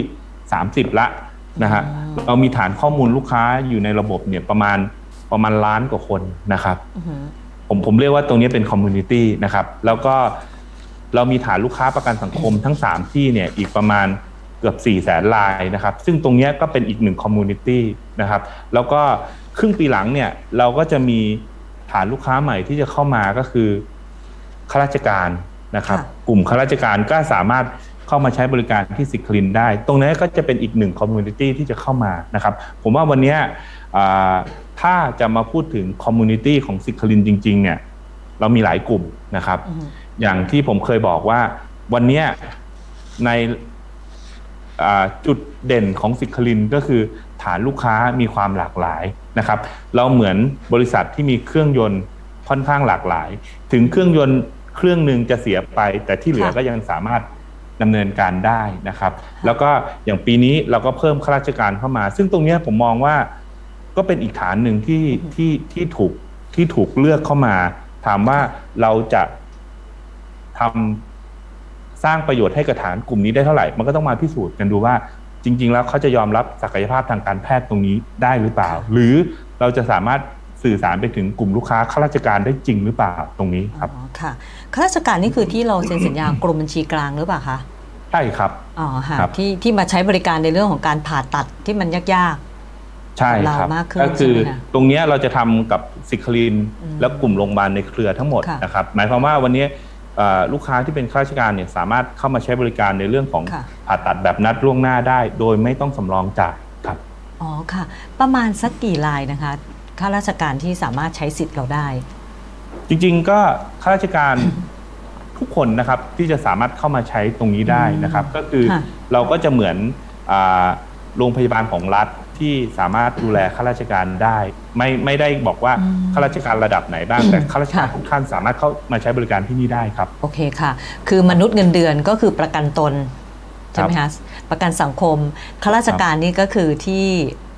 30ละนะฮะเรามีฐานข้อมูลลูกค้าอยู่ในระบบเนี่ยประมาณล้านกว่าคนนะครับผมเรียกว่าตรงนี้เป็นคอมมูนิตี้นะครับแล้วก็เรามีฐานลูกค้าประกันสังคมทั้ง3ที่เนี่ยอีกประมาณเกือบ400,000 รายนะครับซึ่งตรงนี้ก็เป็นอีก1คอมมูนิตี้นะครับแล้วก็ครึ่งปีหลังเนี่ยเราก็จะมีฐานลูกค้าใหม่ที่จะเข้ามาก็คือข้าราชการนะครับกลุ่มข้าราชการก็สามารถเข้ามาใช้บริการที่สิครินได้ตรงนี้ก็จะเป็นอีก1คอมมูนิตี้ที่จะเข้ามานะครับผมว่าวันนี้ถ้าจะมาพูดถึงคอมมูนิตี้ของสิครินจริงๆเนี่ยเรามีหลายกลุ่มนะครับอย่างที่ผมเคยบอกว่าวันนี้ในจุดเด่นของสิครินก็คือฐานลูกค้ามีความหลากหลายนะครับเราเหมือนบริษัทที่มีเครื่องยนต์ค่อนข้างหลากหลายถึงเครื่องยนต์เครื่องหนึ่งจะเสียไปแต่ที่เหลือก็ยังสามารถดำเนินการได้นะครับแล้วก็อย่างปีนี้เราก็เพิ่มข้าราชการเข้ามาซึ่งตรงนี้ผมมองว่าก็เป็นอีกฐานหนึ่งที่ถูกเลือกเข้ามาถามว่าเราจะทำสร้างประโยชน์ให้กับฐานกลุ่มนี้ได้เท่าไหร่มันก็ต้องมาพิสูจน์กันดูว่าจริงๆแล้วเขาจะยอมรับศักยภาพทางการแพทย์ตรงนี้ได้หรือเปล่าหรือเราจะสามารถสื่อสารไปถึงกลุ่มลูกค้าข้าราชการได้จริงหรือเปล่าตรงนี้ครับค่ะข้าราชการนี่คือที่เราเซ็นสัญญากรมบัญชีกลางหรือเปล่าคะใช่ครับอ๋อค่ะที่มาใช้บริการในเรื่องของการผ่าตัดที่มันยากใช่ครับก็คือตรงนี้เราจะทำกับสิครินและกลุ่มโรงพยาบาลในเครือทั้งหมดนะครับหมายความว่าวันนี้ลูกค้าที่เป็นข้าราชการเนี่ยสามารถเข้ามาใช้บริการในเรื่องของผ่าตัดแบบนัดล่วงหน้าได้โดยไม่ต้องสำรองจ่ายครับอ๋อค่ะประมาณสักกี่รายนะคะข้าราชการที่สามารถใช้สิทธิ์เราได้จริงๆก็ข้าราชการทุกคนนะครับที่จะสามารถเข้ามาใช้ตรงนี้ได้นะครับก็คือเราก็จะเหมือนโรงพยาบาลของรัฐที่สามารถดูแลข้าราชการได้ไม่ได้บอกว่าข้าราชการระดับไหนบ้างแต่ข้าราชการทุกท่านสามารถเข้ามาใช้บริการที่นี่ได้ครับโอเคค่ะคือมนุษย์เงินเดือนก็คือประกันตนใช่ไหมคะประกันสังคมข้าราชการนี่ก็คือที่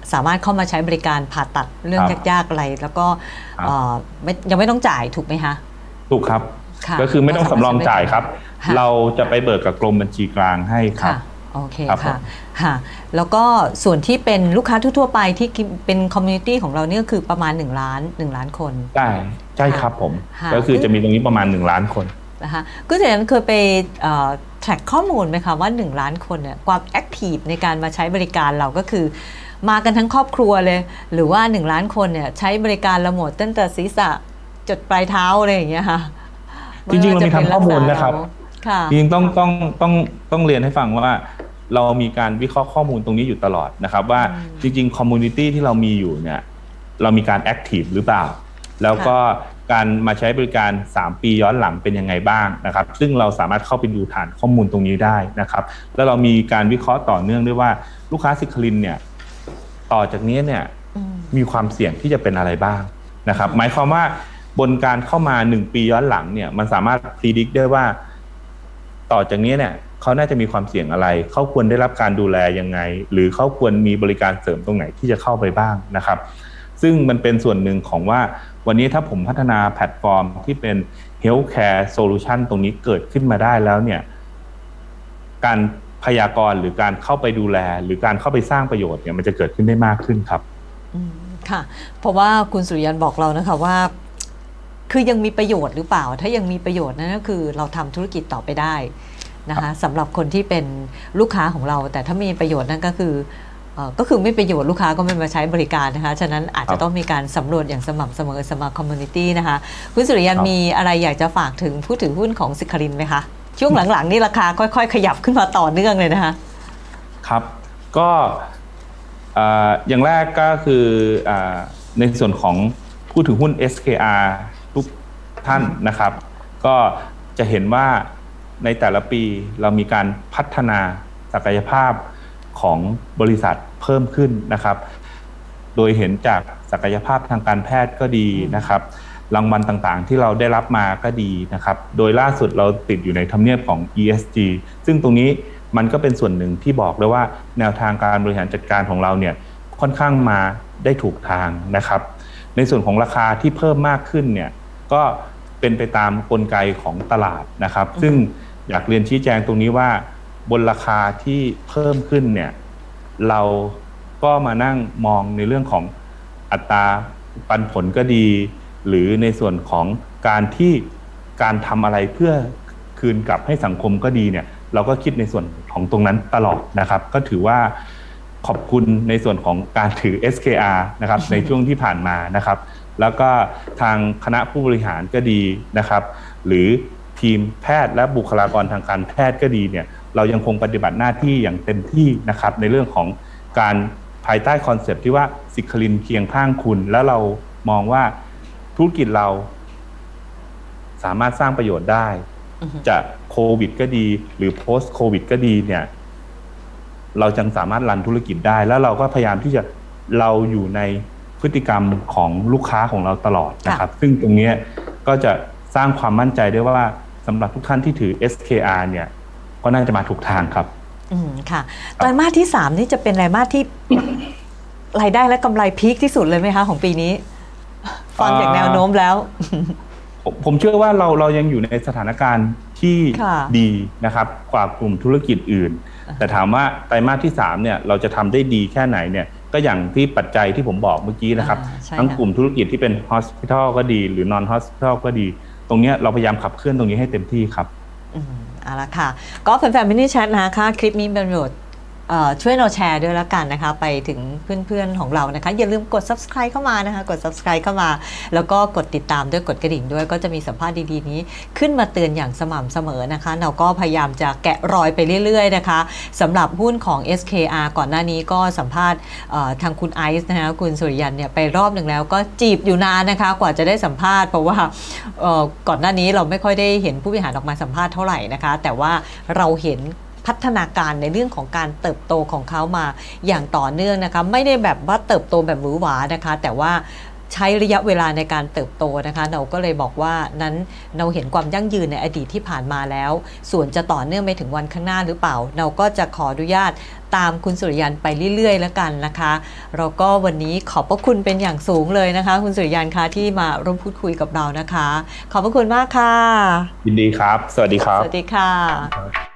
สามารถเข้ามาใช้บริการผ่าตัดเรื่องยากๆอะไรแล้วก็ยังไม่ต้องจ่ายถูกไหมคะถูกครับก็คือไม่ต้องสำรองจ่ายครับเราจะไปเบิกกับกรมบัญชีกลางให้ครับโอเคค่ะแล้วก็ส่วนที่เป็นลูกค้าทั่วๆไปที่เป็นคอมมูนิตี้ของเราเนี่ยคือประมาณ1 ล้านคนใช่ครับผมก็คือจะมีตรงนี้ประมาณ1 ล้านคนนะคะก็ฉะนั้นเคยไปแทร็กข้อมูลไหมคะว่า1 ล้านคนเนี่ยความแอคทีฟในการมาใช้บริการเราก็คือมากันทั้งครอบครัวเลยหรือว่า1 ล้านคนเนี่ยใช้บริการเราหมดตั้งแต่ศีรษะจดปลายเท้าอะไรอย่างเงี้ยค่ะจริงๆเรามีทำข้อมูลนะครับจริงๆต้องเรียนให้ฟังว่าเรามีการวิเคราะห์ข้อมูลตรงนี้อยู่ตลอดนะครับว่าจริงๆคอมมูนิตี้ที่เรามีอยู่เนี่ยเรามีการแอคทีฟหรือเปล่าแล้วก็การมาใช้บริการ3 ปีย้อนหลังเป็นยังไงบ้างนะครับซึ่งเราสามารถเข้าไปดูฐานข้อมูลตรงนี้ได้นะครับแล้วเรามีการวิเคราะห์ต่อเนื่องด้วยว่าลูกค้าซิคลินเนี่ยต่อจากนี้เนี่ยมีความเสี่ยงที่จะเป็นอะไรบ้างนะครับหมายความว่าบนการเข้ามา1 ปีย้อนหลังเนี่ยมันสามารถพิจิตรได้ว่าต่อจากนี้เนี่ยเขาน่าจะมีความเสี่ยงอะไรเขาควรได้รับการดูแลยังไงหรือเขาควรมีบริการเสริมตรงไหนที่จะเข้าไปบ้างนะครับซึ่งมันเป็นส่วนหนึ่งของว่าวันนี้ถ้าผมพัฒนาแพลตฟอร์มที่เป็น Healthcare Solution ตรงนี้เกิดขึ้นมาได้แล้วเนี่ยการพยากรณ์หรือการเข้าไปดูแลหรือการเข้าไปสร้างประโยชน์เนี่ยมันจะเกิดขึ้นได้มากขึ้นครับค่ะเพราะว่าคุณสุริยันบอกเรานะคะว่าคือยังมีประโยชน์หรือเปล่าถ้ายังมีประโยชน์นั่นก็คือเราทำธุรกิจต่อไปได้นะคะสำหรับคนที่เป็นลูกค้าของเราแต่ถ้ามีประโยชน์นั่นก็คือไม่ประโยชน์ลูกค้าก็ไม่มาใช้บริการนะคะฉะนั้นอาจจะต้องมีการสำรวจอย่างสม่ำเสมอสำหรับคอมมูนิตี้นะคะคุณสุริยันมีอะไรอยากจะฝากถึงผู้ถือหุ้นของซิคลินไหมคะช่วงหลังๆนี่ราคาค่อยๆขยับขึ้นมาต่อเนื่องเลยนะคะครับก็อย่างแรกก็คือในส่วนของผู้ถือหุ้น SKR ทุกท่านนะครับก็จะเห็นว่าในแต่ละปีเรามีการพัฒนาศักยภาพของบริษัทเพิ่มขึ้นนะครับโดยเห็นจากศักยภาพทางการแพทย์ก็ดีนะครับรางวัลต่างๆที่เราได้รับมาก็ดีนะครับโดยล่าสุดเราติดอยู่ในทำเนียบของ ESG ซึ่งตรงนี้มันก็เป็นส่วนหนึ่งที่บอกเลยว่าแนวทางการบริหารจัดการของเราเนี่ยค่อนข้างมาได้ถูกทางนะครับในส่วนของราคาที่เพิ่มมากขึ้นเนี่ยก็เป็นไปตามกลไกของตลาดนะครับซึ่งอยากเรียนชี้แจงตรงนี้ว่าบนราคาที่เพิ่มขึ้นเนี่ยเราก็มานั่งมองในเรื่องของอัตราปันผลก็ดีหรือในส่วนของการทำอะไรเพื่อคืนกลับให้สังคมก็ดีเนี่ยเราก็คิดในส่วนของตรงนั้นตลอดนะครับก็ถือว่าขอบคุณในส่วนของการถือ SKR นะครับ ในช่วงที่ผ่านมานะครับแล้วก็ทางคณะผู้บริหารก็ดีนะครับหรือทีมแพทย์และบุคลากรทางการแพทย์ก็ดีเนี่ยเรายังคงปฏิบัติหน้าที่อย่างเต็มที่นะครับในเรื่องของการภายใต้คอนเซปต์ที่ว่าซิคลินเคียงข้างคุณแล้วเรามองว่าธุรกิจเราสามารถสร้างประโยชน์ได้จะโควิดก็ดีหรือ post โควิดก็ดีเนี่ยเราจึงสามารถรันธุรกิจได้แล้วเราก็พยายามที่จะเราอยู่ในพฤติกรรมของลูกค้าของเราตลอดนะครับซึ่งตรงนี้ก็จะสร้างความมั่นใจได้ว่าสำหรับทุกท่านที่ถือ SKR เนี่ยก็น่าจะมาถูกทางครับค่ะไตรมาสที่3นี่จะเป็นไตรมาสที่ รายได้และกำไรพีคที่สุดเลยไหมคะของปีนี้ฟังจากแนวโน้มแล้วผมเชื่อว่าเรายังอยู่ในสถานการณ์ที่ดีนะครับกว่ากลุ่มธุรกิจอื่นแต่ถามว่าไตรมาสที่3เนี่ยเราจะทำได้ดีแค่ไหนเนี่ยก็อย่างที่ปัจจัยที่ผมบอกเมื่อกี้นะครับทั้งกลุ่มธุรกิจที่เป็น Hospital ก็ดีหรือ Non Hospital ก็ดีตรงนี้เราพยายามขับเคลื่อนตรงนี้ให้เต็มที่ครับเอาละค่ะก็แฟนๆมินิแชทนะคะคลิปนี้เป็นประโยชน์ช่วยเราแชร์ด้วยแล้วกันนะคะไปถึงเพื่อนๆของเรานะคะอย่าลืมกด subscribe เข้ามานะคะกด subscribe เข้ามาแล้วก็กดติดตามด้วยกดกระดิ่งด้วยก็จะมีสัมภาษณ์ดีๆนี้ขึ้นมาเตือนอย่างสม่ำเสมอนะคะเราก็พยายามจะแกะรอยไปเรื่อยๆนะคะสำหรับหุ้นของ SKR ก่อนหน้านี้ก็สัมภาษณ์ทางคุณไอซ์นะคะคุณสุริยันเนี่ยไปรอบหนึ่งแล้วก็จีบอยู่นานนะคะกว่าจะได้สัมภาษณ์เพราะว่าก่อนหน้านี้เราไม่ค่อยได้เห็นผู้บริหารออกมาสัมภาษณ์เท่าไหร่นะคะแต่ว่าเราเห็นพัฒนาการในเรื่องของการเติบโตของเขามาอย่างต่อเนื่องนะคะไม่ได้แบบว่าเติบโตแบบหวือหวานะคะแต่ว่าใช้ระยะเวลาในการเติบโตนะคะเราก็เลยบอกว่านั้นเราเห็นความยั่งยืนในอดีตที่ผ่านมาแล้วส่วนจะต่อเนื่องไปถึงวันข้างหน้าหรือเปล่าเราก็จะขออนุญาตตามคุณสุริยันไปเรื่อยๆแล้วกันนะคะแล้วก็วันนี้ขอบพระคุณเป็นอย่างสูงเลยนะคะคุณสุริยันคะที่มาร่วมพูดคุยกับเรานะคะขอบพระคุณมากค่ะยินดีครับสวัสดีครับสวัสดีค่ะ